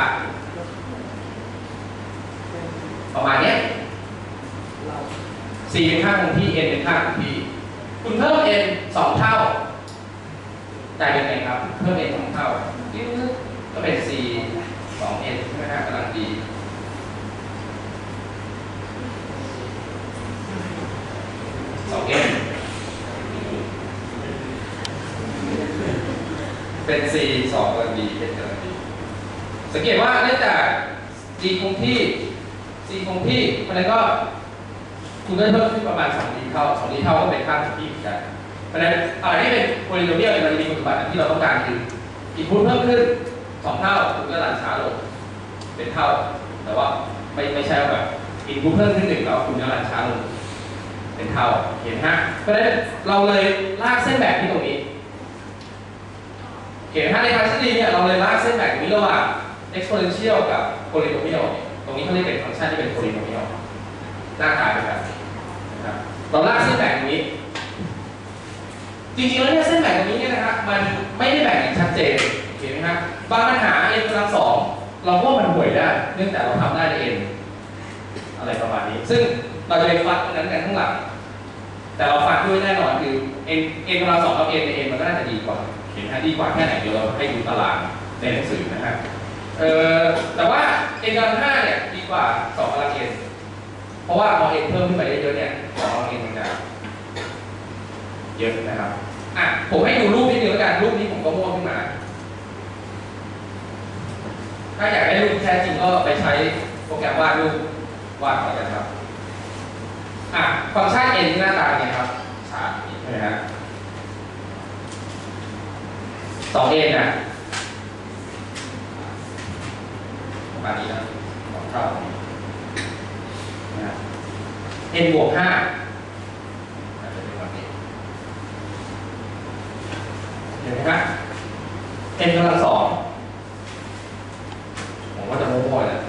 ประมาณนี้ c เป็นค่าคงที่ n เป็นค่าคงที่คุณเพิ่ม n 2 เท่าได้ยังไงครับเพิ่ม n 2 เท่าก็เป็น c 2n ใช่ไหมครับกำลังดี2n เป็น c 2กำลังดีเป็นกำลังดีสังเกตว่าเนื่องจาก g คงที่ c คงที่เพราะฉะนั้นก็คุณได้เพิ่มขึ้นประมาณ2 d เท่า2 d เท่าก็เป็นค่าคงที่เหมือนกันเพราะฉะนั้นอะไรที่เป็น polynomial มันมีคุณสมบัติที่เราต้องการคืออินพุตเพิ่มขึ้น2 เท่าคุณก็รันช้าลงเป็นเท่าแต่ว่าไม่ใช่แบบอินพุตเพิ่มขึ้น1แล้วคุณก็รันช้าลงเป็นเท่าเห็นไหมฮะเพราะฉะนั้นเราเลยลากเส้นแบ่งที่ตรงนี้เห็นไหมฮะในทางทฤษฎีเนี่ยเราเลยลากเส้นแบ่งนี้ระหว่าง exponential กับ polynomial ตรงนี้เขาเรียกเป็นฟังก์ชันที่เป็น polynomial หน้าตาเป็นแบบนี้นะครับเราลากเส้นแบ่งตรงนี้จริงๆแล้วเนี่ยเส้นแบ่งตรงนี้เนี่ยนะครับมันไม่ได้แบ่งอย่างชัดเจนเห็นไหมครับบางปัญหา n กำลัง2เราก็มันห่วยได้เนื่องจากเราทำได้ใน n อะไรประมาณนี้ซึ่งเราจะไปฟัดตรงนั้นกันข้างหลังแต่เราฟัดด้วยแน่นอนคือ n กำลัง2กับ n ใน n มันก็น่าจะดีกว่าเห็นไหมดีกว่าแค่ไหนเดี๋ยวเราให้ดูตารางในหนังสือนะครับแต่ว่า n กำลัง5เนี่ยดีกว่า2กำลัง n เพราะว่าพอ n เพิ่มขึ้นไปเยอะๆเนี่ย2กำลัง n มันจะเยอะนะครับผมให้ดูรูปนิดนึงแล้วกันรูปนี้ผมก็มั่วขึ้นมาถ้าอยากได้รูปแท้จริงก็ไปใช้โปรแกรมวาดรูปวาดกันครับฟังก์ชัน n หน้าตาเนี่ยครับฉากนี้ใช่ไหมครับ 2n นะประมาณนี้นะ2 เท่าn บวก 5เห็นไหมครับ n กำลัง2ผมว่าจะโม้ๆเลย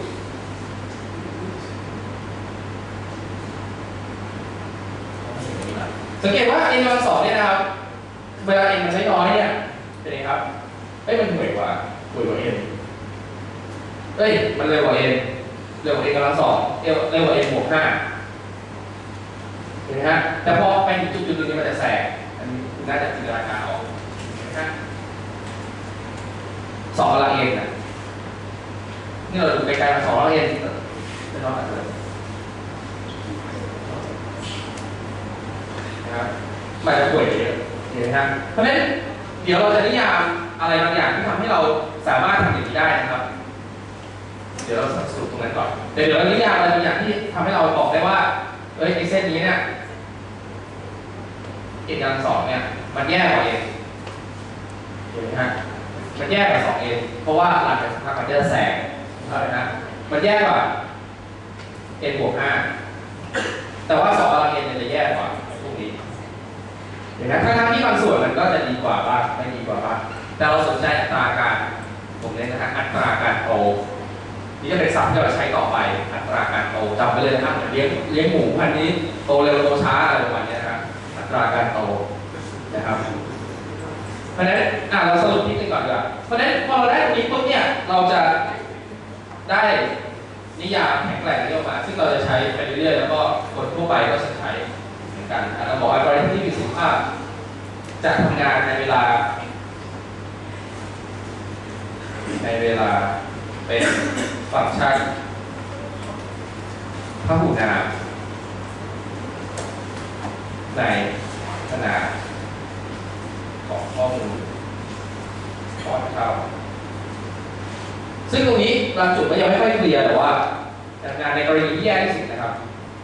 สังเกตว่า n กำลัง2เนี่ยนะครับเวลา n มันน้อยๆเนี่ยเป็นไงครับมันห่วยกว่า n มันเร็วกว่า n เร็วกว่า n กำลัง2เร็วกว่า n บวก 5เห็นไหมฮะแต่พอไปถึงจุดๆนี้มันจะแสงอันนี้คุณน่าจะจินตนาการออก2กำลัง n นะนี่เราดูไกลๆมา2กำลัง n ไม่น้อยกว่าเลยนะครับมันจะป่วยเยอะเห็นไหมครับเพราะฉะนั้นเดี๋ยวเราจะนิยามอะไรบางอย่างที่ทำให้เราสามารถทำอย่างนี้ได้นะครับเดี๋ยวเราสรุปตรงนั้นก่อนเดี๋ยวเรานิยามอะไรบางอย่างที่ทำให้เราบอกได้ว่าไอ้เส้นนี้เนี่ยn กำลัง2เนี่ยมันแย่กว่า n เห็นไหมฮะมันแย่กว่า 2n เพราะว่าหลังจากสักพักมันจะแสงอะไรนะมันแย่กว่า n บวก 5แต่ว่า2กำลัง n จะแย่กว่าพวกนี้เห็นไหมทั้งที่บางส่วนมันก็จะดีกว่าบ้างไม่ดีกว่าบ้างแต่เราสนใจอัตราการผมเน้นนะครับอัตราการโตนี่จะเป็นศัพท์ที่เราใช้ต่อไปอัตราการโตจำไปเลยนะครับเหมือนเลี้ยงหมูพันนี้โตเร็วโตช้าอะไรประมาณนี้นะครับอัตราการโตนะครับเพราะฉะนั้นเราสรุปนิดนึงก่อนดีกว่าเพราะฉะนั้นพอเราได้ตรงนี้ปุ๊บเนี่ยเราจะได้นิยามแข็งแกร่งนี้ออกมาซึ่งเราจะใช้ไปเรื่อยๆแล้วก็คนทั่วไปก็จะใช้เหมือนกันเราบอกว่าอัลกอริทึมที่มีประสิทธิภาพจะทำงานในเวลาเป็นฟังก์ชันพหุนามในขนาดของข้อมูลก่อนเข้าซึ่งตรงนี้บางจุดก็ยังไม่ค่อยเคลียร์แต่ว่างานในกรณีที่แย่ที่สุดนะครับ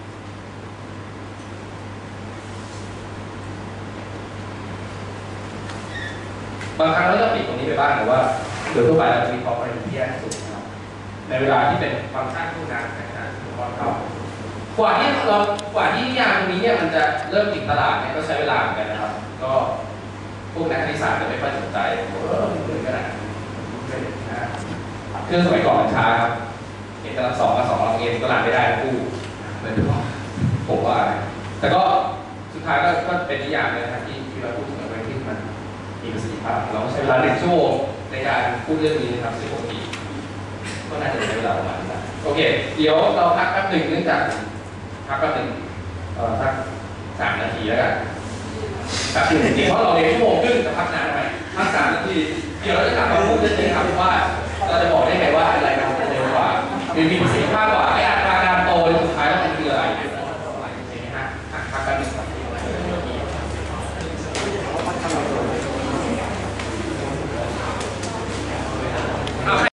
บางครั้งเราจะปิดตรงนี้ไปบ้างแต่ว่าโดยทั่วไปเราจะมีกรณีที่แย่ที่สุดนะครับในเวลาที่เป็นฟังก์ชันพวกนั้นนะครับกว่าที่นิยามตรงนี้เนี่ยมันจะเริ่มติดตลาดเนี่ยก็ใช้เวลาเหมือนกันนะครับก็พวกนักคณิตศาสตร์จะไม่ค่อยสนใจเหมือนกันนะเครื่องสมัยก่อนมันช้าครับเอกลักษณ์2 กับ 2เราเองตลาดไม่ได้คู่เหมือนผมว่าแต่ก็สุดท้ายก็เป็นนิยามเลยนะครับที่เราพูดถึงอะไรที่มันมีประสิทธิภาพเราใช้เวลา1 ชั่วโมงในการพูดเรื่องนี้นะครับซึ่งปกติก็น่าจะใช้เวลาประมาณนั้นโอเคเดี๋ยวเราพักแป๊บหนึ่งเนื่องจากพักแป๊บหนึ่งสัก3 นาทีแล้วกันครับจริงๆเพราะเราเรียน1 ชั่วโมงครึ่งจะพักนานไหมพัก3 นาทีเดี๋ยวเราจะกลับมาพูดเรื่องนี้ครับว่าเราจะบอกได้ไงว่าอะไรมันเร็วกว่าหรือมีประสิทธิภาพกว่า